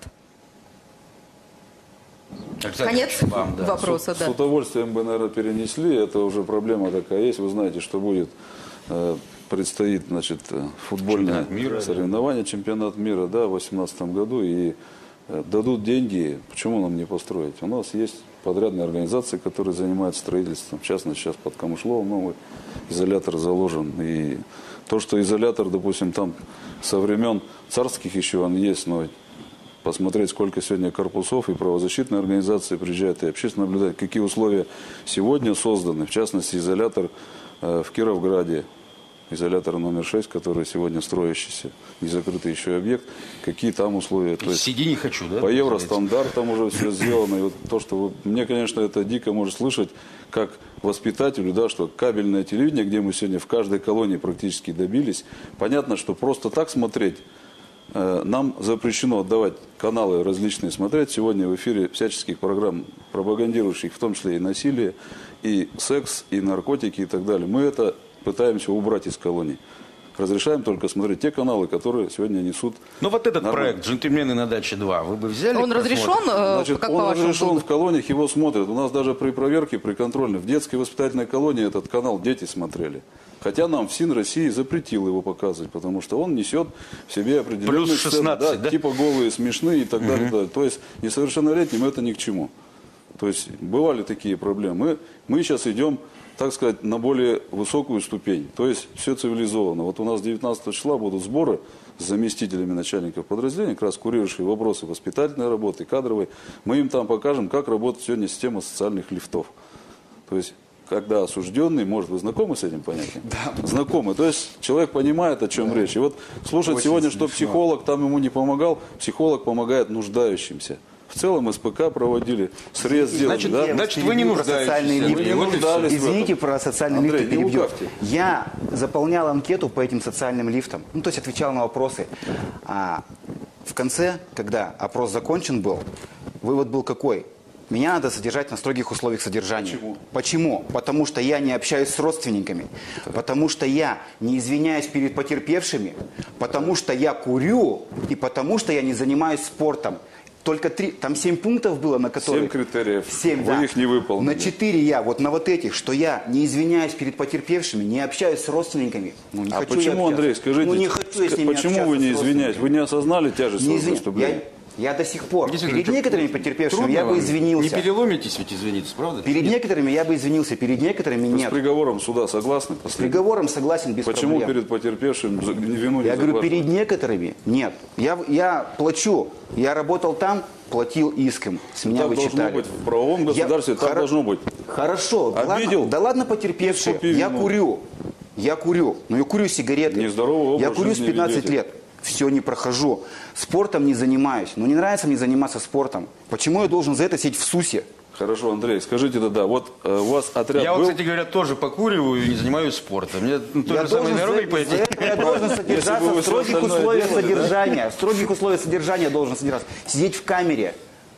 Конец вопроса, да. С удовольствием бы, наверное, перенесли. Это уже проблема такая есть. Вы знаете, что будет... Предстоит, значит, футбольное соревнование, чемпионат мира, да, в 2018 году, и дадут деньги, почему нам не построить? У нас есть подрядные организации, которые занимаются строительством, в частности, сейчас под Камышловым новый изолятор заложен, и то, что изолятор, допустим, там со времен царских еще он есть, но посмотреть, сколько сегодня корпусов и правозащитные организации приезжают, и общественно наблюдать, какие условия сегодня созданы, в частности, изолятор в Кировграде, изолятор номер 6, который сегодня строящийся, не закрытый еще объект, какие там условия. То есть сиди не хочу, да? По евростандартам уже все сделано. И вот то, что мне, конечно, это дико может слышать, как воспитателю, да, что кабельное телевидение, где мы сегодня в каждой колонии практически добились, понятно, что просто так смотреть, нам запрещено отдавать каналы различные смотреть. Сегодня в эфире всяческих программ, пропагандирующих в том числе и насилие, и секс, и наркотики и так далее. Мы это пытаемся убрать из колоний. Разрешаем только смотреть те каналы, которые сегодня несут... Ну вот этот проект «Джентльмены на даче 2», вы бы взяли? Он разрешен? Значит, он разрешен в колониях, его смотрят. У нас даже при проверке, при контрольной, в детской воспитательной колонии этот канал дети смотрели. Хотя нам ФСИН России запретил его показывать, потому что он несет в себе определенные плюс 16, сцены, да, типа голые, смешные и так далее. Да. То есть несовершеннолетним это ни к чему. То есть бывали такие проблемы. Мы сейчас идем, так сказать, на более высокую ступень. То есть все цивилизованно. Вот у нас 19 числа будут сборы с заместителями начальников подразделений, как раз курирующие вопросы воспитательной работы, кадровой. Мы им там покажем, как работает сегодня система социальных лифтов. То есть когда осужденный может... Вы знакомы с этим понятием? Да. Знакомы. То есть человек понимает, о чем речь. И вот слушать Очень сегодня, что смешно. психолог там ему не помогал, психолог помогает нуждающимся. В целом СПК проводили, срез сделали. Значит, Да? я Значит, вас вы не перебью про нуждаетесь. социальные Вы лифты. не нуждались в этом. Извините, про социальные Андрей, лифты не перебью. лукавьте. Я заполнял анкету по этим социальным лифтам. Ну, то есть отвечал на вопросы. В конце, когда опрос закончен был, вывод был какой? Меня надо содержать на строгих условиях содержания. Почему? Почему? Потому что я не общаюсь с родственниками. Потому что я не извиняюсь перед потерпевшими. Потому что я курю. И потому что я не занимаюсь спортом. Только 3, там 7 пунктов было, на которые... 7 критериев. 7, Вы их не выполнили. На 4 я, вот на вот этих, что я не извиняюсь перед потерпевшими, не общаюсь с родственниками. Ну, не А хочу почему, я Андрей, общаться. скажите, Ну, не хочу я с ними почему общаться, вы не с извиняетесь? родственниками. Вы не осознали тяжесть Не своего извини- преступления? Я до сих пор Действительно, перед некоторыми потерпевшими Трудно я бы вам? извинился. Не переломитесь ведь извиниться, правда? Перед некоторыми я бы извинился, перед некоторыми Вы с нет. приговором суда согласны? С приговором согласен без Почему проблем. перед потерпевшим вину не Я говорю, заглаживаете? перед некоторыми нет. Я плачу. Я работал там, платил иском. С меня Так должно вычитали. быть. В правовом государстве так должно быть. Хорошо. Обидел? Да ладно потерпевшие. Купи Я вино. курю. Я курю. Но я курю сигареты. Нездоровый образ Я курю с жизни 15 ведете. лет. Все не прохожу. Спортом не занимаюсь. Но не нравится мне заниматься спортом. Почему я должен за это сидеть в СУСе? Хорошо, Андрей, скажите тогда, вот у вас отряд Я был... вот, кстати говоря, тоже покуриваю и не занимаюсь спортом. Мне той Я же самой должен дорогой за пойти. это я должен Если бы содержаться вы в всё строгих остальное условиях делали, да? содержания. В строгих условиях содержания должен содержаться. Сидеть в камере.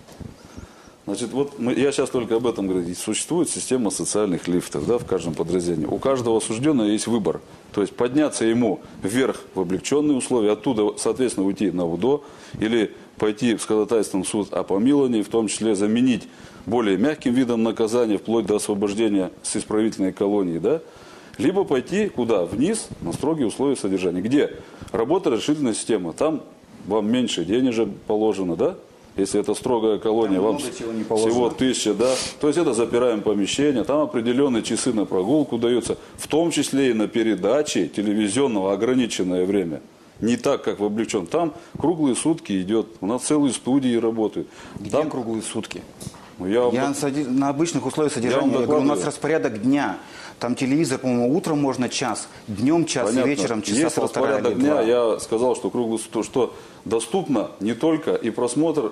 Значит, вот я сейчас только об этом говорю. Существует система социальных лифтов, да, в каждом подразделении. У каждого осужденного есть выбор. То есть подняться ему вверх в облегченные условия, оттуда, соответственно, уйти на УДО или пойти с ходатайством в суд о помиловании, в том числе заменить более мягким видом наказания, вплоть до освобождения с исправительной колонии, да, либо пойти куда? Вниз, на строгие условия содержания. Где? Работа разрешительная система. Там вам меньше денежек положено, да? Если это строгая колония, Там вам много чего не положено. всего 1000, да? То есть это запираем помещение, там определенные часы на прогулку даются, в том числе и на передаче телевизионного ограниченное время. Не так, как в облегченном. Там круглые сутки идет. У нас целые студии работают. Где Там круглые сутки? Ну, я на обычных условиях содержания. Я говорю, у нас распорядок дня. Там телевизор, по-моему, утром можно час, днем час, Понятно. вечером часа Есть полтора распорядок или дня. два. Я сказал, что круглый суток, что доступно не только и просмотр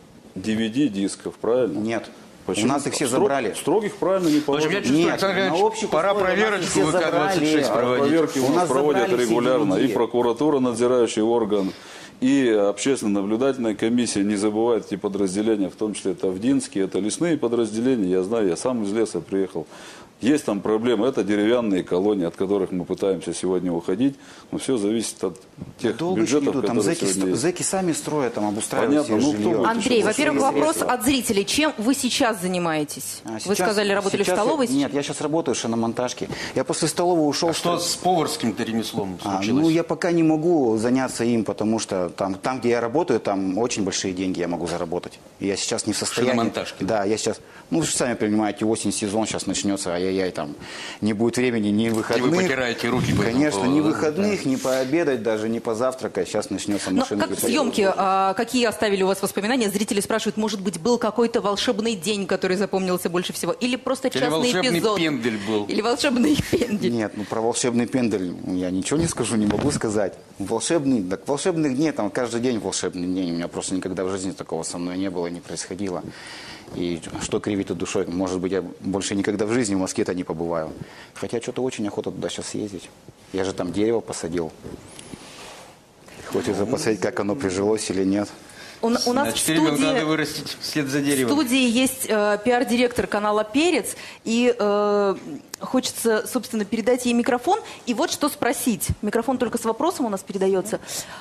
DVD-дисков, правильно? Нет. Почему? У нас их все забрали. Строгих правильно не В общем, положено. я чувствую, Нет, Александр на Иванович, общих пора условиях проверочку нас все ВК-26 забрали. проводить. Проверки у У нас нас проводят забрали все регулярно. И DVD. прокуратура, надзирающий орган, и общественно-наблюдательная комиссия. Не забывают эти подразделения, в том числе это Авдинские, это лесные подразделения. Я знаю, я сам из леса приехал. Есть там проблемы. Это деревянные колонии, от которых мы пытаемся сегодня уходить. Но все зависит от тех Долго еще бюджетов, идут. Там которые сегодня есть. зэки сами строят, там обустраивают Понятно, себе ну, кто жилье. будет? Андрей, За во-первых, свои вопрос средства. от зрителей. Чем вы сейчас занимаетесь? Вы Сейчас- сказали, работали в сейчас столовой? Нет, я сейчас работаю в шиномонтажке. Я после столовой ушел. А что с поварским-то ремеслом случилось? Ну, я пока не могу заняться им, потому что там, где я работаю, там очень большие деньги я могу заработать. И я сейчас не в состоянии. Шиномонтажке? Да, я сейчас, ну, вы же сами понимаете, осень, сезон сейчас начнется, ай-яй-яй, там не будет времени ни выходных. И вы потираете руки по этому Конечно, поводу, ни да? выходных, ни пообедать, даже не позавтракать. Сейчас начнется Но машина. как съемки, какие оставили у вас воспоминания? Зрители спрашивают, может быть, был какой-то волшебный день, который запомнился больше всего? Или просто Или частный волшебный эпизод? пендель был? Или волшебный пендель? Нет, ну про волшебный пендель я ничего не скажу, не могу сказать. Волшебных дней, там каждый день волшебный день. У меня просто никогда в жизни такого со мной не было, не происходило. И что кривит душой, может быть, я больше никогда в жизни в Москве-то не побываю. Хотя что-то очень охота туда сейчас съездить. Я же там дерево посадил. Хочется посмотреть, как оно прижилось или нет. У нас в Значит, ребенка надо студии... вырастить вслед за В деревом. студии есть пиар-директор канала «Перец», и хочется, собственно, передать ей микрофон. И вот что спросить. Микрофон только с вопросом у нас передается.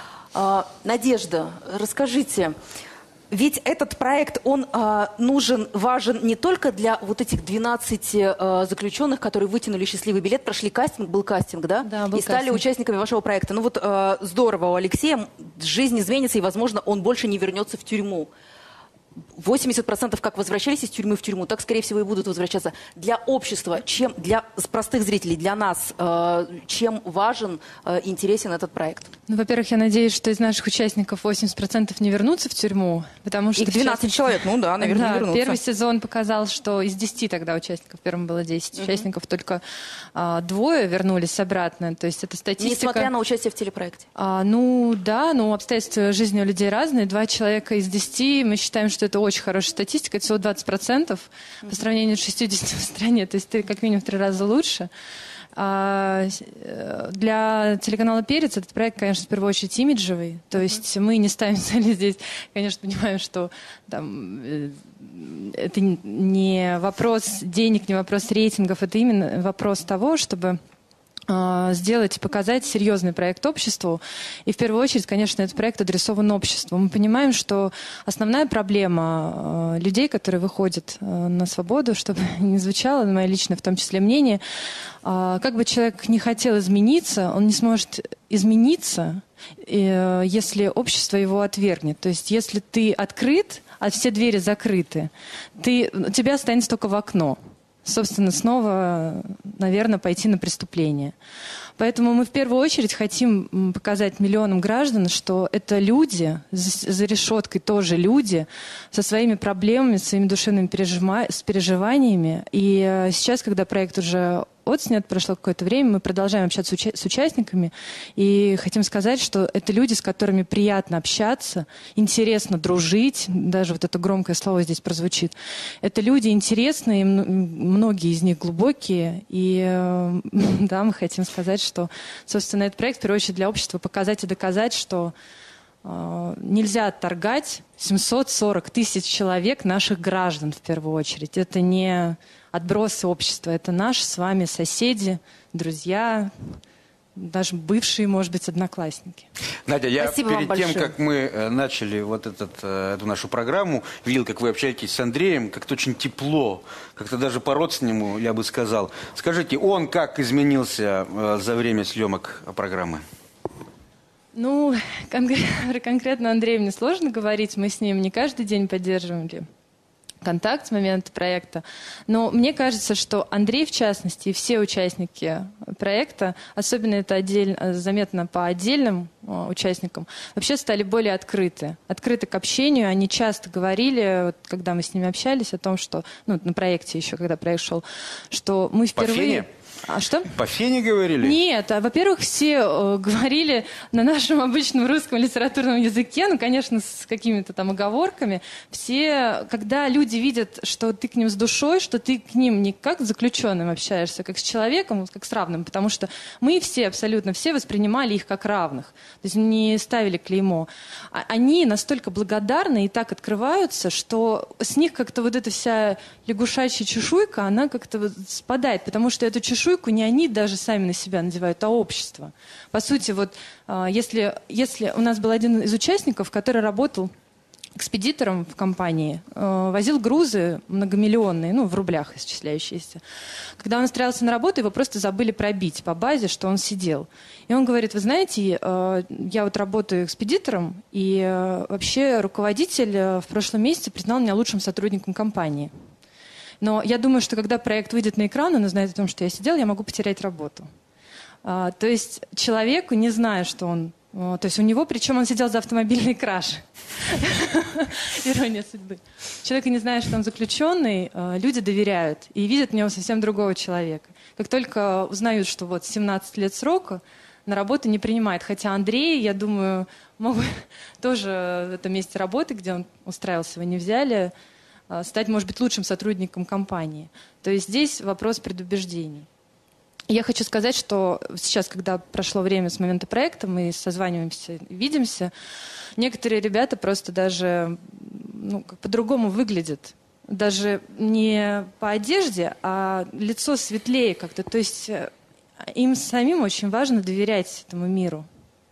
Надежда, расскажите, ведь этот проект, он нужен, важен не только для вот этих 12 заключенных, которые вытянули счастливый билет, прошли кастинг, был кастинг, да? Да, был и стали кастинг. участниками вашего проекта. Ну вот здорово, у Алексея жизнь изменится, и, возможно, он больше не вернется в тюрьму. 80% как возвращались из тюрьмы в тюрьму, так, скорее всего, и будут возвращаться. Для общества, чем для простых зрителей, для нас, чем важен, интересен этот проект? Ну, во-первых, я надеюсь, что из наших участников 80% не вернутся в тюрьму, потому что... Их 12 человек, ну да, наверное, не вернутся. Первый сезон показал, что из 10 тогда участников, в первом было 10 участников, только 2 вернулись обратно. То есть это статистика... Несмотря на участие в телепроекте? Ну да, но обстоятельства жизни у людей разные. 2 человека из 10, мы считаем, что это очень хорошая статистика, это всего 20% по сравнению с 60 в стране, то есть ты как минимум в 3 раза лучше. Для телеканала «Перец» этот проект, конечно, в первую очередь имиджевый, то есть мы не ставим цели здесь, конечно, понимаем, что там, это не вопрос денег, не вопрос рейтингов, это именно вопрос того, чтобы сделать и показать серьезный проект обществу. И в первую очередь, конечно, этот проект адресован обществу. Мы понимаем, что основная проблема людей, которые выходят на свободу, чтобы не звучало, мое личное в том числе мнение, как бы человек не хотел измениться, он не сможет измениться, если общество его отвергнет. То есть если ты открыт, а все двери закрыты, у тебя останется только в окно. Собственно, снова, наверное, пойти на преступление. Поэтому мы в первую очередь хотим показать миллионам граждан, что это люди, за решеткой тоже люди, со своими проблемами, своими душевными переживаниями. И сейчас, когда проект уже отснят, прошло какое-то время, мы продолжаем общаться с участниками и хотим сказать, что это люди, с которыми приятно общаться, интересно дружить, даже вот это громкое слово здесь прозвучит. Это люди интересные, многие из них глубокие, и да, мы хотим сказать, что, собственно, этот проект, в первую очередь, для общества показать и доказать, что нельзя отторгать 740 тысяч человек, наших граждан, в первую очередь. Это не отбросы общества, это наши с вами соседи, друзья, даже бывшие, может быть, одноклассники. Надя, я Спасибо перед тем, как мы начали вот эту нашу программу, видел, как вы общаетесь с Андреем, как-то очень тепло, как-то даже по-родственному, я бы сказал. Скажите, он как изменился за время съемок программы? Ну, конкретно Андрею мне сложно говорить, мы с ним не каждый день поддерживали контакт с момента проекта. Но мне кажется, что Андрей, в частности, и все участники проекта, особенно это заметно по отдельным участникам, вообще стали более открыты к общению. Они часто говорили, вот, когда мы с ними общались, о том, что, ну, на проекте еще, когда проект шел, что мы впервые... По Фене? А что? По Фене говорили? Нет, во-первых, все говорили на нашем обычном русском литературном языке, ну, конечно, с какими-то там оговорками. Все, когда люди видят, что ты к ним с душой, что ты к ним не как с заключенным общаешься, как с человеком, как с равным, потому что мы все, абсолютно все воспринимали их как равных, то есть не ставили клеймо. Они настолько благодарны и так открываются, что с них как-то вот эта вся лягушачья чешуйка, она как-то вот спадает, потому что эту чешуйку не они даже сами на себя надевают, а общество. По сути, вот если у нас был один из участников, который работал экспедитором в компании, возил грузы многомиллионные, ну, в рублях исчисляющиеся. Когда он устраивался на работу, его просто забыли пробить по базе, что он сидел. И он говорит, вы знаете, я вот работаю экспедитором, и вообще руководитель в прошлом месяце признал меня лучшим сотрудником компании. Но я думаю, что когда проект выйдет на экран, он узнает о том, что я сидел, я могу потерять работу. То есть человеку, не зная, что он... То есть у него, причем он сидел за автомобильный краж. Ирония судьбы. Человек, не зная, что он заключенный, люди доверяют и видят в нем совсем другого человека. Как только узнают, что вот 17 лет срока, на работу не принимает. Хотя Андрей, я думаю, мог бы тоже в этом месте работы, где он устраивался, его не взяли, стать, может быть, лучшим сотрудником компании. То есть здесь вопрос предубеждений. Я хочу сказать, что сейчас, когда прошло время с момента проекта, мы созваниваемся, видимся, некоторые ребята просто даже по-другому выглядят. Даже не по одежде, а лицо светлее как-то. То есть им самим очень важно доверять этому миру.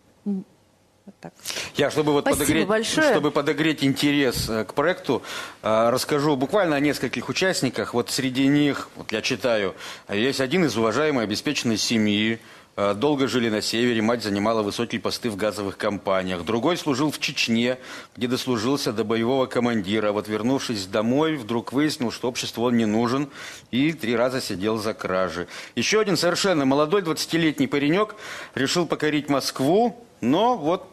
Так. Я, чтобы подогреть интерес к проекту, расскажу буквально о нескольких участниках. Вот среди них, вот я читаю, есть один из уважаемой обеспеченной семьи, долго жили на севере, мать занимала высокие посты в газовых компаниях. Другой служил в Чечне, где дослужился до боевого командира. Вот вернувшись домой, вдруг выяснил, что обществу он не нужен, и 3 раза сидел за кражи. Еще один совершенно молодой 20-летний паренек решил покорить Москву, но вот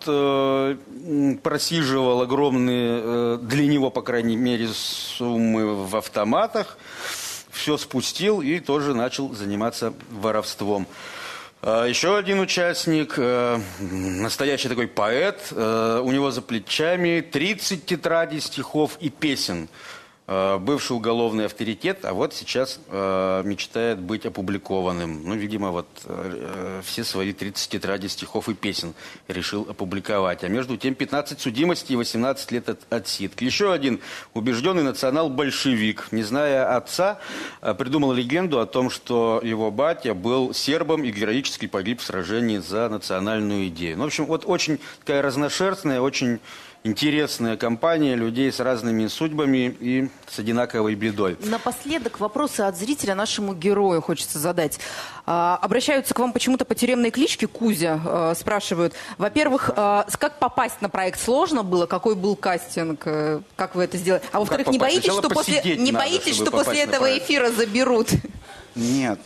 просиживал огромные, для него, по крайней мере, суммы в автоматах, все спустил и тоже начал заниматься воровством. Еще один участник, настоящий такой поэт, у него за плечами 30 тетрадей стихов и песен. Бывший уголовный авторитет, а вот сейчас мечтает быть опубликованным. Ну, видимо, вот все свои 30 тетрадей стихов и песен решил опубликовать. А между тем 15 судимостей и 18 лет отсидки. Еще один убежденный национал-большевик, не зная отца, придумал легенду о том, что его батя был сербом и героически погиб в сражении за национальную идею. Ну, в общем, вот очень такая разношерстная, очень интересная компания людей с разными судьбами и с одинаковой бедой. Напоследок вопросы от зрителя нашему герою хочется задать. Обращаются к вам почему-то по тюремной кличке Кузя, спрашивают. Во-первых, как попасть на проект сложно было? Какой был кастинг? Как вы это сделали? А во-вторых, не боитесь, что после этого эфира заберут? Нет,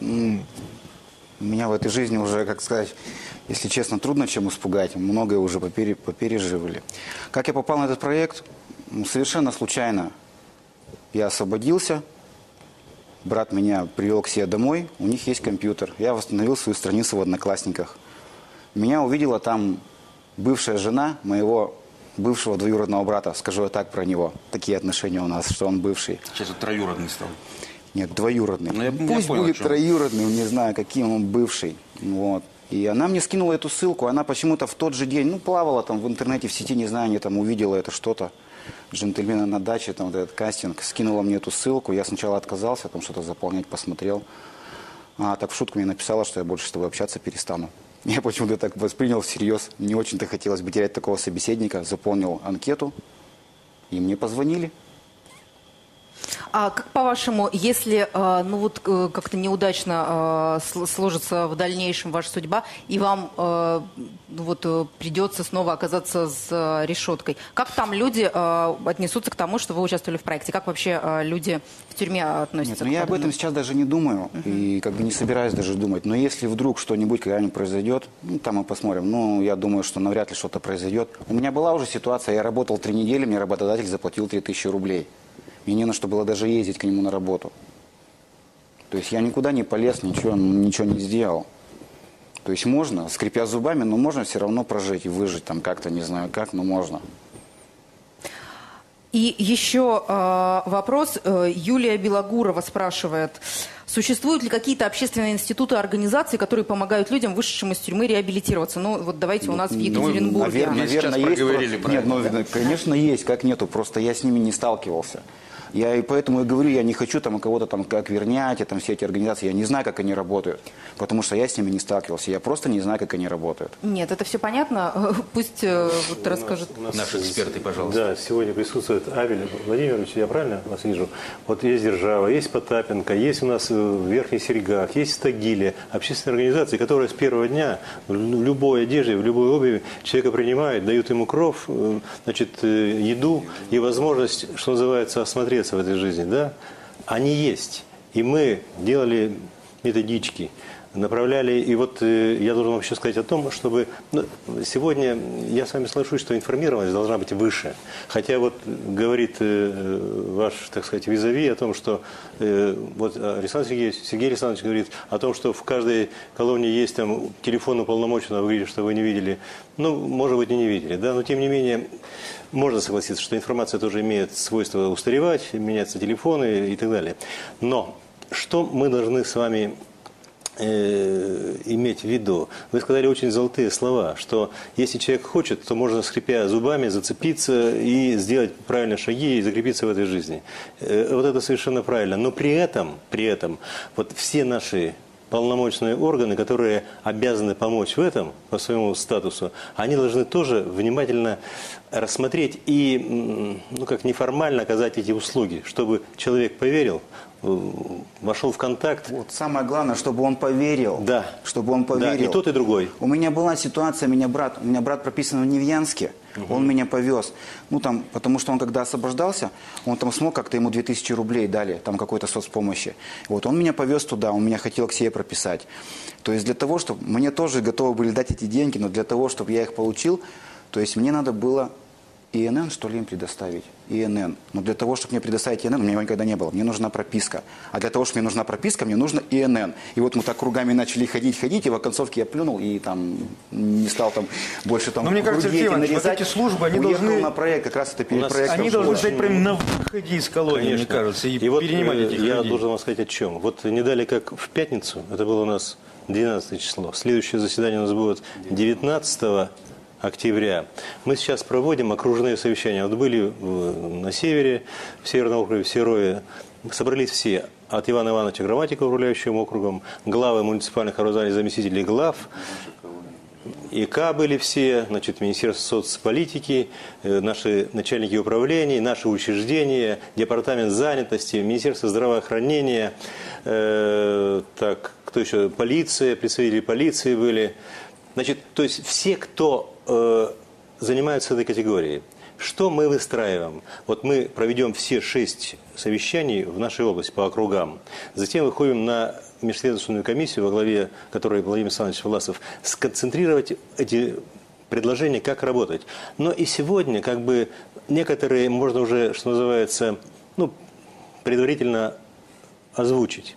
меня в этой жизни уже, как сказать, если честно, трудно чем испугать. Многое уже попереживали. Как я попал на этот проект? Совершенно случайно. Я освободился. Брат меня привел к себе домой. У них есть компьютер. Я восстановил свою страницу в Одноклассниках. Меня увидела там бывшая жена моего бывшего двоюродного брата. Скажу я так про него. Такие отношения у нас, что он бывший. Сейчас вот троюродный стал. Нет, двоюродный. Пусть будет троюродный, не знаю, каким он бывший. Вот. И она мне скинула эту ссылку, она почему-то в тот же день, плавала там в интернете, в сети, не знаю, не там увидела это что-то, джентльмена на даче, там вот этот кастинг, скинула мне эту ссылку, я сначала отказался, там что-то заполнять, посмотрел, а так в шутку мне написала, что я больше с тобой общаться перестану. Я почему-то так воспринял всерьез, не очень-то хотелось бы терять такого собеседника, заполнил анкету, и мне позвонили. А как по-вашему, если как-то неудачно сложится в дальнейшем ваша судьба, и вам придется снова оказаться за решеткой, как там люди отнесутся к тому, что вы участвовали в проекте? Как вообще люди в тюрьме относятся? Нет, я об этом сейчас даже не думаю, и не собираюсь даже думать. Но если вдруг что-нибудь когда-нибудь произойдет, там мы посмотрим. Я думаю, что навряд ли что-то произойдет. У меня была уже ситуация, я работал 3 недели, мне работодатель заплатил 3000 рублей. Мне не на что было даже ездить к нему на работу. То есть я никуда не полез, ничего не сделал. То есть можно, скрипя зубами, но можно все равно прожить и выжить там как-то, не знаю как, но можно. И еще вопрос. Юлия Белогурова спрашивает. Существуют ли какие-то общественные институты, организации, которые помогают людям, вышедшим из тюрьмы, реабилитироваться? Давайте у нас в Екатеринбурге. Наверное, есть. Нет, конечно, есть, как нету. Просто я с ними не сталкивался. Я и поэтому и говорю, я не хочу там кого-то там как вернять, все эти организации, я не знаю, как они работают, потому что я с ними не сталкивался, я просто не знаю, как они работают. Нет, это все понятно, пусть расскажет. Наши эксперты, пожалуйста. Да, сегодня присутствует Авель Владимирович, я правильно вас вижу? Вот есть Держава, есть Потапенко, есть у нас в Верхних Серегах, есть Стагиле, общественные организации, которые с первого дня в любой одежде, в любой обуви человека принимают, дают ему кров, еду и возможность, что называется, осмотреться в этой жизни, да, они есть. И мы делали методички, направляли, и я должен вообще сказать о том, чтобы сегодня я с вами соглашусь, что информированность должна быть выше. Хотя говорит ваш, так сказать, визави о том, что Сергей Александрович говорит о том, что в каждой колонии есть там телефон уполномоченного, вы говорите, что вы не видели. Может быть, и не видели, да, но тем не менее можно согласиться, что информация тоже имеет свойство устаревать, меняются телефоны и так далее. Но что мы должны с вами иметь в виду? Вы сказали очень золотые слова, что если человек хочет, то можно, скрипя зубами, зацепиться и сделать правильные шаги и закрепиться в этой жизни. Это совершенно правильно. Но при этом все наши полномочные органы, которые обязаны помочь в этом по своему статусу, они должны тоже внимательно рассмотреть и, ну, как неформально оказать эти услуги, чтобы человек поверил, вошел в контакт. Вот самое главное, чтобы он поверил. Да. Чтобы он поверил. Да, и тот, и другой. У меня была ситуация, у меня брат прописан в Невьянске, он меня повез. Ну, там, потому что он, когда освобождался, он там смог, как-то ему 2000 рублей дали, там какой-то соцпомощи. Вот, он меня повез туда, он меня хотел к себе прописать. То есть для того, чтобы, мне тоже готовы были дать эти деньги, но для того, чтобы я их получил, то есть мне надо было ИНН, что ли, им предоставить? ИНН. Но для того, чтобы мне предоставить ИНН, у меня его никогда не было. Мне нужна прописка. А для того, чтобы мне нужна прописка, мне нужно ИНН. И вот мы так кругами начали ходить, и в оконцовке я плюнул и там не стал там больше там. Но мне кажется, Алексей Иванович, вот эти службы, они уехал должны... на проект, как раз это перед проектом. Они должны стать прямо на выходе из колонии, Конечно. мне кажется, и вот перенимать этих людей. Я должен вам сказать о чем. Вот не далее, как в пятницу, это было у нас 12 число, следующее заседание у нас будет 19 октября. Мы сейчас проводим окружные совещания. Вот были на севере, в Северном округе, в Серове. Собрались все. От Ивана Ивановича Грамматика, управляющим округом, главы муниципальных образований, заместителей глав, ИК были все, значит, Министерство соцполитики, наши начальники управлений, наши учреждения, Департамент занятости, Министерство здравоохранения, так, кто еще, полиция, представители полиции были. Значит, то есть все, кто занимаются этой категорией. Что мы выстраиваем? Вот мы проведем все 6 совещаний в нашей области по округам. Затем выходим на межведомственную комиссию, во главе которой Владимир Александрович Власов, сконцентрировать эти предложения, как работать. Но и сегодня, как бы, некоторые можно уже, что называется, ну, предварительно озвучить.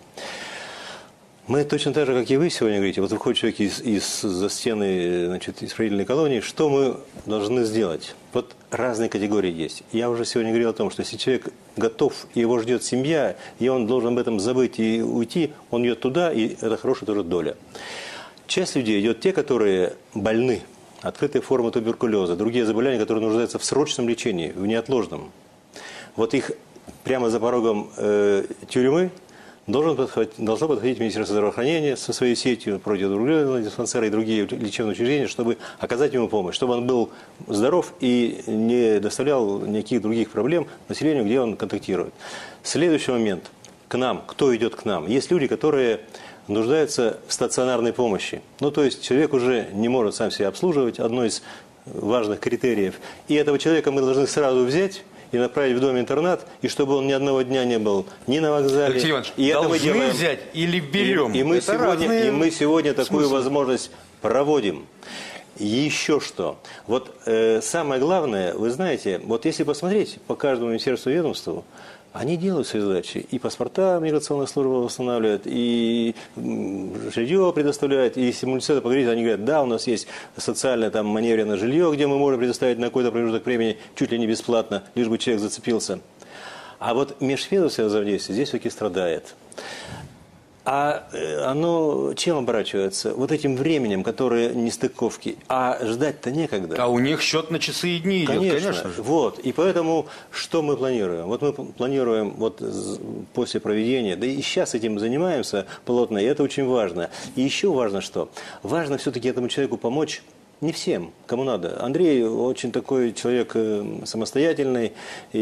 Мы точно так же, как и вы сегодня говорите, вот выходит человек из-за стены, значит, исправительной колонии, что мы должны сделать? Вот разные категории есть. Я уже сегодня говорил о том, что если человек готов, и его ждет семья, и он должен об этом забыть и уйти, он идет туда, и это хорошая тоже доля. Часть людей идет те, которые больны, открытые формы туберкулеза, другие заболевания, которые нуждаются в срочном лечении, в неотложном. Вот их прямо за порогом тюрьмы должно подходить Министерство здравоохранения со своей сетью, противотуберкулезные диспансеры и другие лечебные учреждения, чтобы оказать ему помощь, чтобы он был здоров и не доставлял никаких других проблем населению, где он контактирует. Следующий момент. К нам. Кто идет к нам? Есть люди, которые нуждаются в стационарной помощи. Ну, то есть человек уже не может сам себя обслуживать, одно из важных критериев. И этого человека мы должны сразу взять и направить в дом-интернат, и чтобы он ни одного дня не был ни на вокзале. Алексей Иванович, и это мы делаем. Взять или берем? И мы сегодня такую возможность проводим. Еще что. Вот самое главное, вы знаете, вот если посмотреть по каждому министерству и ведомству, они делают свои задачи. И паспорта миграционная служба восстанавливает, и жилье предоставляет. И если муниципалитеты поговорить, они говорят, да, у нас есть социальное там маневренное жилье, где мы можем предоставить на какой-то промежуток времени чуть ли не бесплатно, лишь бы человек зацепился. А вот межведомственное взаимодействие здесь все-таки страдает. А оно чем оборачивается? Вот этим временем, которое нестыковки. А ждать-то некогда. А у них счет на часы и дни идет, конечно же. Вот. И поэтому что мы планируем? Вот мы планируем вот после проведения, да и сейчас этим занимаемся плотно, и это очень важно. И еще важно что? Важно все-таки этому человеку помочь. Не всем, кому надо. Андрей очень такой человек самостоятельный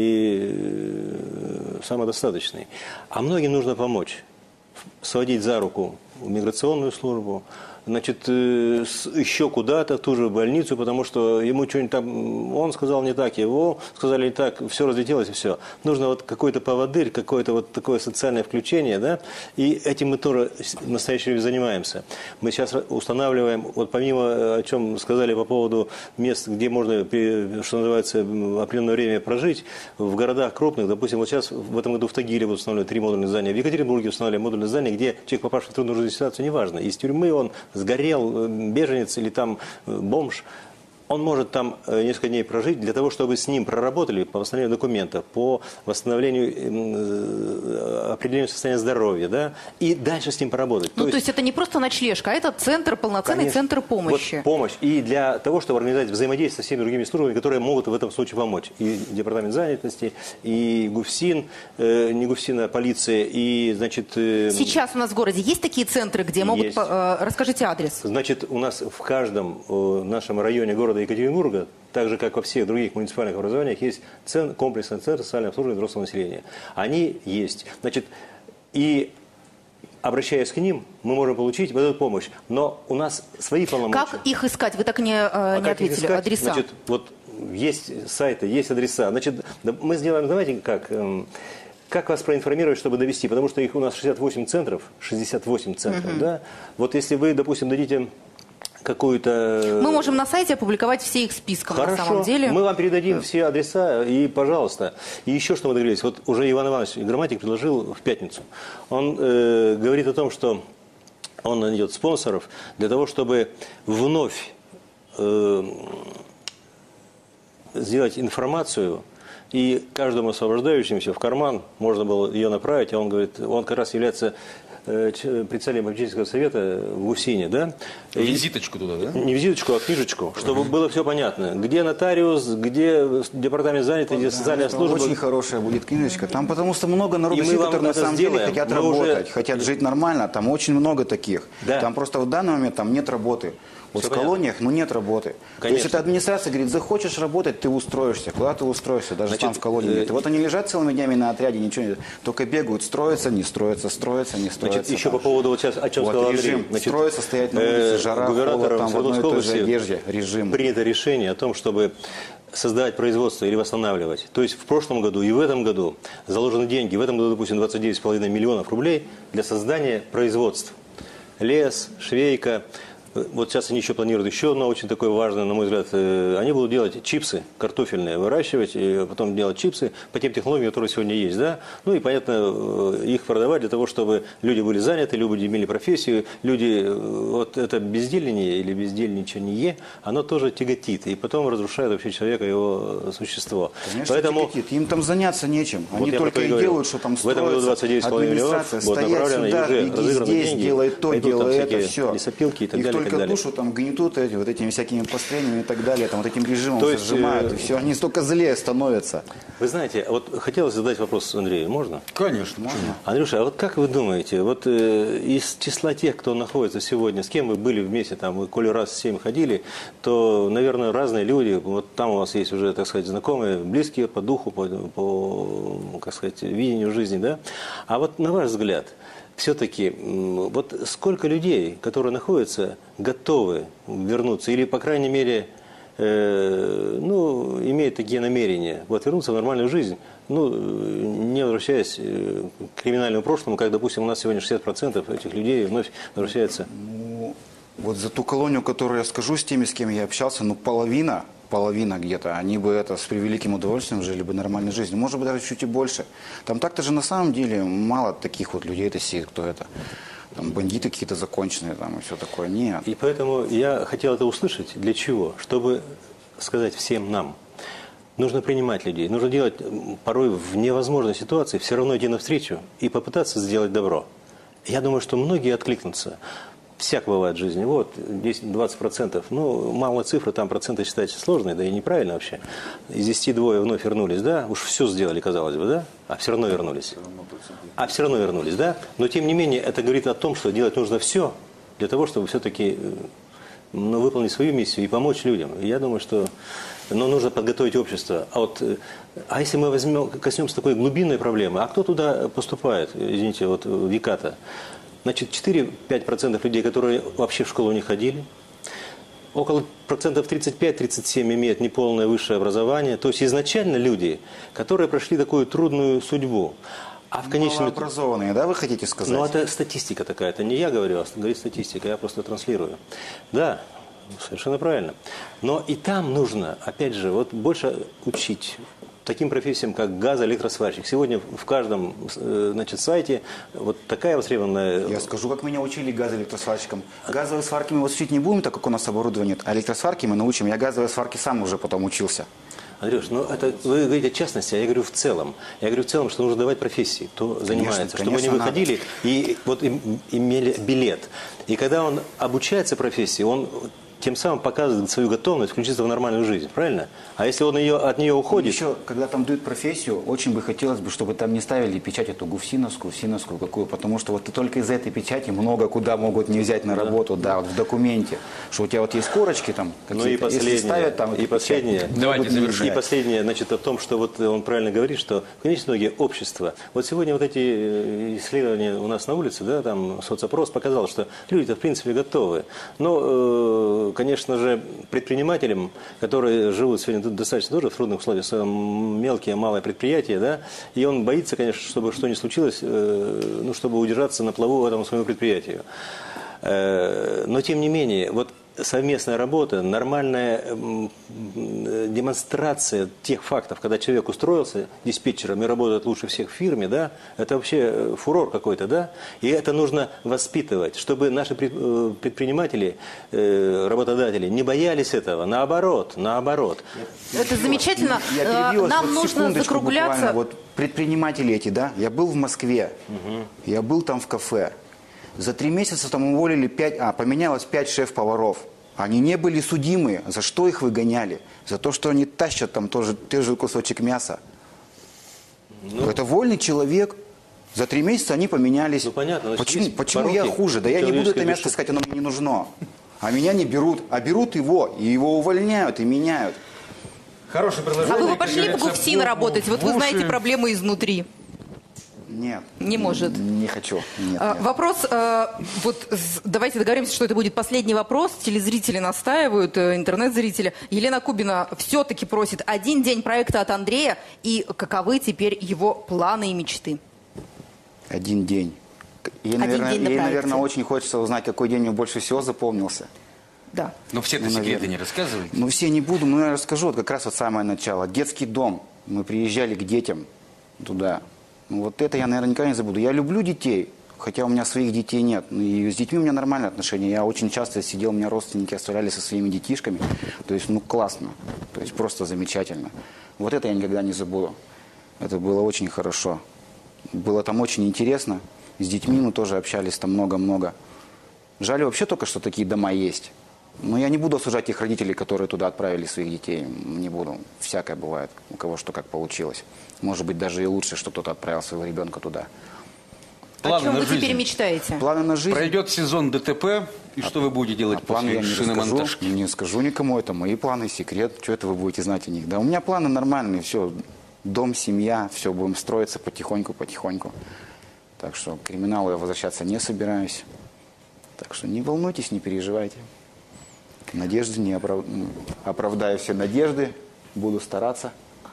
и самодостаточный. А многим нужно помочь. Сводить за руку в миграционную службу, значит, еще куда-то, в ту же больницу, потому что ему что-нибудь там, он сказал не так, его сказали не так, все разлетелось и все. Нужно вот какой-то поводырь, какое-то вот такое социальное включение, да, и этим мы тоже в настоящее время занимаемся. Мы сейчас устанавливаем, вот помимо, о чем сказали по поводу мест, где можно, что называется, определенное время прожить, в городах крупных, допустим, вот сейчас в этом году в Тагиле будут установлены 3 модульных здания, в Екатеринбурге устанавливаем модульное здание, где человек, попавший в трудную жизненную ситуацию, неважно, из тюрьмы он сгорел, беженец или там бомж, он может там несколько дней прожить для того, чтобы с ним проработали по восстановлению документов, по восстановлению определению состояния здоровья, да, и дальше с ним поработать. Ну, то есть это не просто ночлежка, а это центр, полноценный центр помощи. Вот помощь. И для того, чтобы организовать взаимодействие со всеми другими службами, которые могут в этом случае помочь. И Департамент занятости, и ГУФСИН, не ГУФСИН, а полиция, и, значит... Сейчас у нас в городе есть такие центры, где могут... Расскажите адрес. Значит, у нас в каждом нашем районе города Екатеринбурга, так же, как во всех других муниципальных образованиях, есть комплексный центр социального обслуживания взрослого населения. Они есть. Значит, и обращаясь к ним, мы можем получить вот эту помощь. Но у нас свои полномочия. Как их искать? Вы так не ответили. Адреса. Значит, вот есть сайты, есть адреса. Значит, мы сделаем, давайте как вас проинформировать, чтобы довести? Потому что их у нас 68 центров, да? Вот если вы, допустим, дадите какую-то... Мы можем на сайте опубликовать все их списком, Хорошо. На самом деле. Мы вам передадим все адреса, и, пожалуйста. И еще что мы договорились. Вот уже Иван Иванович, грамматик, предложил в пятницу. Он говорит о том, что он найдет спонсоров для того, чтобы вновь сделать информацию, и каждому освобождающемуся в карман можно было ее направить, а он говорит, он как раз является председателем попечительского совета в ГУФСИНе, да? Визиточку туда, да? Не визиточку, а книжечку, чтобы было все понятно. Где нотариус, где департамент занятости, где социальная служба. Очень хорошая будет книжечка. Там потому что много народу, которые на самом деле хотят работать, хотят жить нормально. Там очень много таких. Да. Там просто в данный момент там нет работы. Вот в колониях, нет работы. Конечно. То есть эта администрация говорит, захочешь работать, ты устроишься. Куда ты устроишься, даже там в колонии. Вот они лежат целыми днями на отряде, ничего не... Только бегают, строятся, не строятся, строятся, не строятся. Значит, еще по поводу вот сейчас, о чем сказал Андрей. Режим. Строиться, стоять на улице, жара, холод, там в одной и той же одежде. Режим. Принято решение о том, чтобы создавать производство или восстанавливать. То есть в прошлом году и в этом году заложены деньги. В этом году, допустим, 29,5 миллионов рублей для создания производств. Лес, швейка. Вот сейчас они еще планируют еще одно очень такое важное, на мой взгляд. Они будут делать чипсы картофельные, выращивать, и потом делать чипсы по тем технологиям, которые сегодня есть. Да? Ну и, понятно, их продавать для того, чтобы люди были заняты, люди имели профессию. Люди, вот это бездельничание или бездельничание, оно тоже тяготит. И потом разрушает вообще человека, его существо. Конечно, поэтому тяготит. Им там заняться нечем. Они вот только и делают, что там строятся. В этом году 29,5 миллионов будет направлено, и уже разыграны здесь, деньги. делай то, делай это, все. Лесопилки и так далее. Только душу там гнетут вот этими всякими построениями и так далее, там вот этим режимом сжимают, и все, они столько злее становятся. Вы знаете, вот хотелось задать вопрос Андрею, можно? Конечно, можно. Андрюша, а вот как вы думаете, вот из числа тех, кто находится сегодня, с кем вы были вместе, там, вы, коли раз 7 ходили, то, наверное, разные люди, вот там у вас есть уже, так сказать, знакомые, близкие по духу, по как сказать, видению жизни, да? А вот на ваш взгляд, все-таки вот сколько людей, которые находятся, готовы вернуться или, по крайней мере, имеют такие намерения, вот вернуться в нормальную жизнь, не возвращаясь к криминальному прошлому, как, допустим, у нас сегодня 60% этих людей вновь возвращаются. Вот за ту колонию, которую я скажу, с теми, с кем я общался, половина где-то, они бы это с превеликим удовольствием жили бы нормальной жизнью. Может быть, даже чуть и больше. Там так-то же на самом деле мало таких вот людей, кто это. Там бандиты какие-то законченные там и все такое. Нет. И поэтому я хотел это услышать. Для чего? Чтобы сказать всем нам. Нужно принимать людей. Нужно делать порой в невозможной ситуации, все равно идти навстречу и попытаться сделать добро. Я думаю, что многие откликнутся. Всяк бывает в жизни. Вот, 10-20%. Малая цифра, там проценты считать сложные, да и неправильно вообще. Из 10 двое вновь вернулись, да? Уж все сделали, казалось бы, да? А все равно вернулись. Да? Но, тем не менее, это говорит о том, что делать нужно все для того, чтобы все-таки выполнить свою миссию и помочь людям. И я думаю, что нужно подготовить общество. А если мы коснемся такой глубинной проблемы, а кто туда поступает, извините, вот в ВИКАТа? Значит, 4-5% людей, которые вообще в школу не ходили, около процентов 35-37 имеют неполное высшее образование. То есть изначально люди, которые прошли такую трудную судьбу. А в конечном... Малообразованные, да, вы хотите сказать? Это статистика такая, это не я говорю, а говорит статистика, я просто транслирую. Да, совершенно правильно. Но и там нужно, опять же, больше учить, таким профессиям, как газоэлектросварщик. Сегодня в каждом сайте вот такая востребованная... Я скажу, как меня учили газоэлектросварщикам. Газовые сварки мы вот учить не будем, так как у нас оборудования нет. А электросварки мы научим. Я газовые сварки сам уже потом учился. Андрюш, ну это вы говорите о частности, а я говорю в целом. Я говорю в целом, что нужно давать профессии, кто занимается, чтобы они выходили и вот имели билет. И когда он обучается профессии, он тем самым показывает свою готовность включиться в нормальную жизнь, правильно? А если он от нее уходит... Еще, когда там дают профессию, очень бы хотелось бы, чтобы там не ставили печать эту ГУФСИНовскую, СИНовскую какую, потому что вот только из-за этой печати много куда могут не взять на работу, да, вот в документе, что у тебя вот есть корочки там какие-то, ну и последнее, если ставят там... И последнее, давайте завершать. И последнее, значит, о том, что вот он правильно говорит, что в конечном итоге общество, вот сегодня вот эти исследования у нас на улице, да, там соцопрос показал, что люди-то в принципе готовы, но, конечно же, предпринимателям, которые живут сегодня достаточно тоже в трудных условиях, мелкие, малые предприятия, да, и он боится, конечно, чтобы что ни случилось, ну, чтобы удержаться на плаву этому своему предприятию. Но, тем не менее, вот совместная работа, нормальная демонстрация тех фактов, когда человек устроился диспетчером и работает лучше всех в фирме, да, это вообще фурор какой-то, да, и это нужно воспитывать, чтобы наши предприниматели, работодатели не боялись этого, наоборот. Это замечательно. Нам вот нужно закругляться. Вот предприниматели эти, да, я был в Москве, я был там в кафе. За 3 месяца там уволили поменялось 5 шеф-поваров. Они не были судимы. За что их выгоняли? За то, что они тащат там тоже кусочек мяса. Ну, это вольный человек. За 3 месяца они поменялись. Ну, понятно. Почему я хуже? Да я не буду это мясо искать, оно мне не нужно. А меня не берут. А берут его, и его увольняют, и меняют. Хорошее предложение. А вы бы пошли в ГУФСИН работать? Вот вы знаете проблемы изнутри. Нет. Не может. Не хочу. Нет. Вопрос, вот давайте договоримся, что это будет последний вопрос. Телезрители настаивают, интернет-зрители. Елена Кубина все-таки просит 1 день проекта от Андрея. И каковы теперь его планы и мечты? 1 день. Ей, наверное, очень хочется узнать, какой день мне больше всего запомнился. Да. Но все-то секреты не рассказывали. Ну, все не буду, но я расскажу. Вот как раз вот самое начало. Детский дом. Мы приезжали к детям туда. Вот это я, наверное, никогда не забуду. Я люблю детей, хотя у меня своих детей нет. И с детьми у меня нормальные отношения. Я очень часто сидел, у меня родственники оставляли со своими детишками. То есть, ну, классно. То есть, просто замечательно. Вот это я никогда не забуду. Это было очень хорошо. Было там очень интересно. С детьми мы тоже общались там много-много. Жаль вообще только, что такие дома есть. Но я не буду осуждать тех родителей, которые туда отправили своих детей. Не буду. Всякое бывает. У кого что как получилось. Может быть, даже и лучше, что кто-то отправил своего ребенка туда. О чем вы теперь мечтаете? Планы на жизнь. Пройдет сезон ДТП, и что вы будете делать после шиномонтажки? Не скажу никому, это мои планы, секрет. Что это вы будете знать о них? Да, у меня планы нормальные, все. Дом, семья, все, будем строиться потихоньку. Так что к криминалу я возвращаться не собираюсь. Так что не волнуйтесь, не переживайте. Надежды не оправдаю все надежды, буду стараться.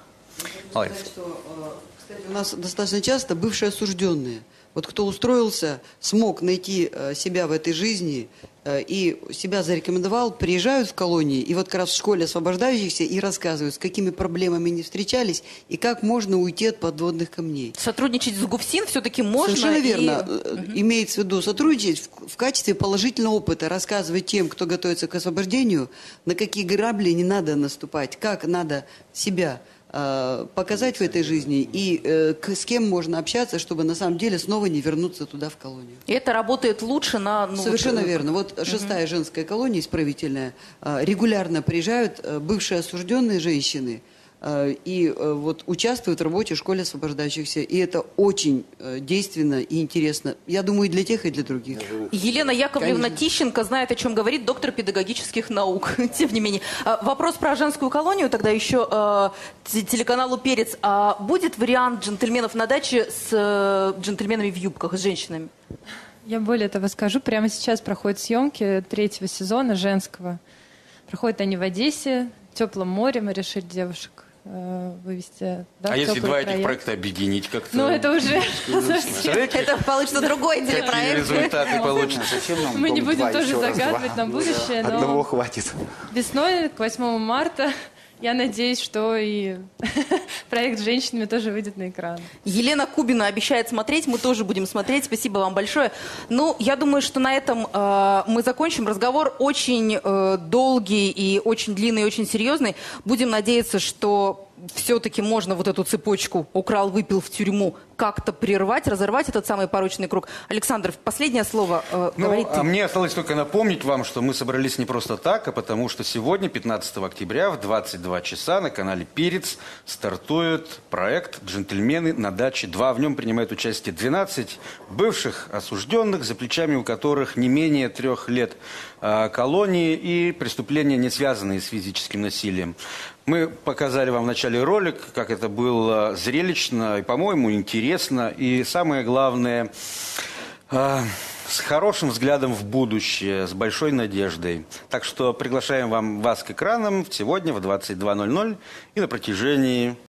Кстати, у нас достаточно часто бывшие осужденные. Вот кто устроился, смог найти себя в этой жизни и себя зарекомендовал, приезжают в колонии, и вот как раз в школе освобождающихся и рассказывают, с какими проблемами они встречались и как можно уйти от подводных камней. Сотрудничать с ГУФСИН все-таки можно? Совершенно верно. Имеется в виду сотрудничать в качестве положительного опыта, рассказывать тем, кто готовится к освобождению, на какие грабли не надо наступать, как надо себя показать в этой жизни и с кем можно общаться, чтобы на самом деле снова не вернуться туда, в колонию. И это работает лучше на... Совершенно верно. Вот 6-я женская колония исправительная, регулярно приезжают бывшие осужденные женщины и вот участвуют в работе в школе освобождающихся. И это очень действенно и интересно. Я думаю, и для тех, и для других. Елена Яковлевна Конечно. Тищенко знает, о чем говорит, доктор педагогических наук. Тем не менее. Вопрос про женскую колонию тогда еще телеканалу «Перец». А будет вариант джентльменов на даче с джентльменами в юбках, с женщинами? Я более того скажу, прямо сейчас проходят съемки 3-го сезона женского. Проходят они в Одессе, в теплом море. Мы решили девушек вывести. Да, а если два края. этих проекта объединить как-то? Ну, это уже... Это получится другой телепроект. Какие результаты получатся? Мы не будем тоже загадывать на будущее, но... Одного хватит. Весной, к 8 марта, Я надеюсь, что и проект с женщинами тоже выйдет на экран. Елена Кубина обещает смотреть, мы тоже будем смотреть. Спасибо вам большое. Ну, я думаю, что на этом мы закончим. Разговор очень долгий и очень длинный, и очень серьезный. Будем надеяться, что все-таки можно вот эту цепочку «украл, выпил в тюрьму» как-то прервать, разорвать этот самый порочный круг. Александр, последнее слово говорит ты. Мне осталось только напомнить вам, что мы собрались не просто так, а потому что сегодня, 15 октября, в 22 часа на канале «Перец» стартует проект «Джентльмены на даче 2». В нем принимают участие 12 бывших осужденных, за плечами у которых не менее 3 лет колонии и преступления, не связанные с физическим насилием. Мы показали вам в начале ролик, как это было зрелищно и, по-моему, интересно. И самое главное, с хорошим взглядом в будущее, с большой надеждой. Так что приглашаем вас к экранам сегодня в 22:00 и на протяжении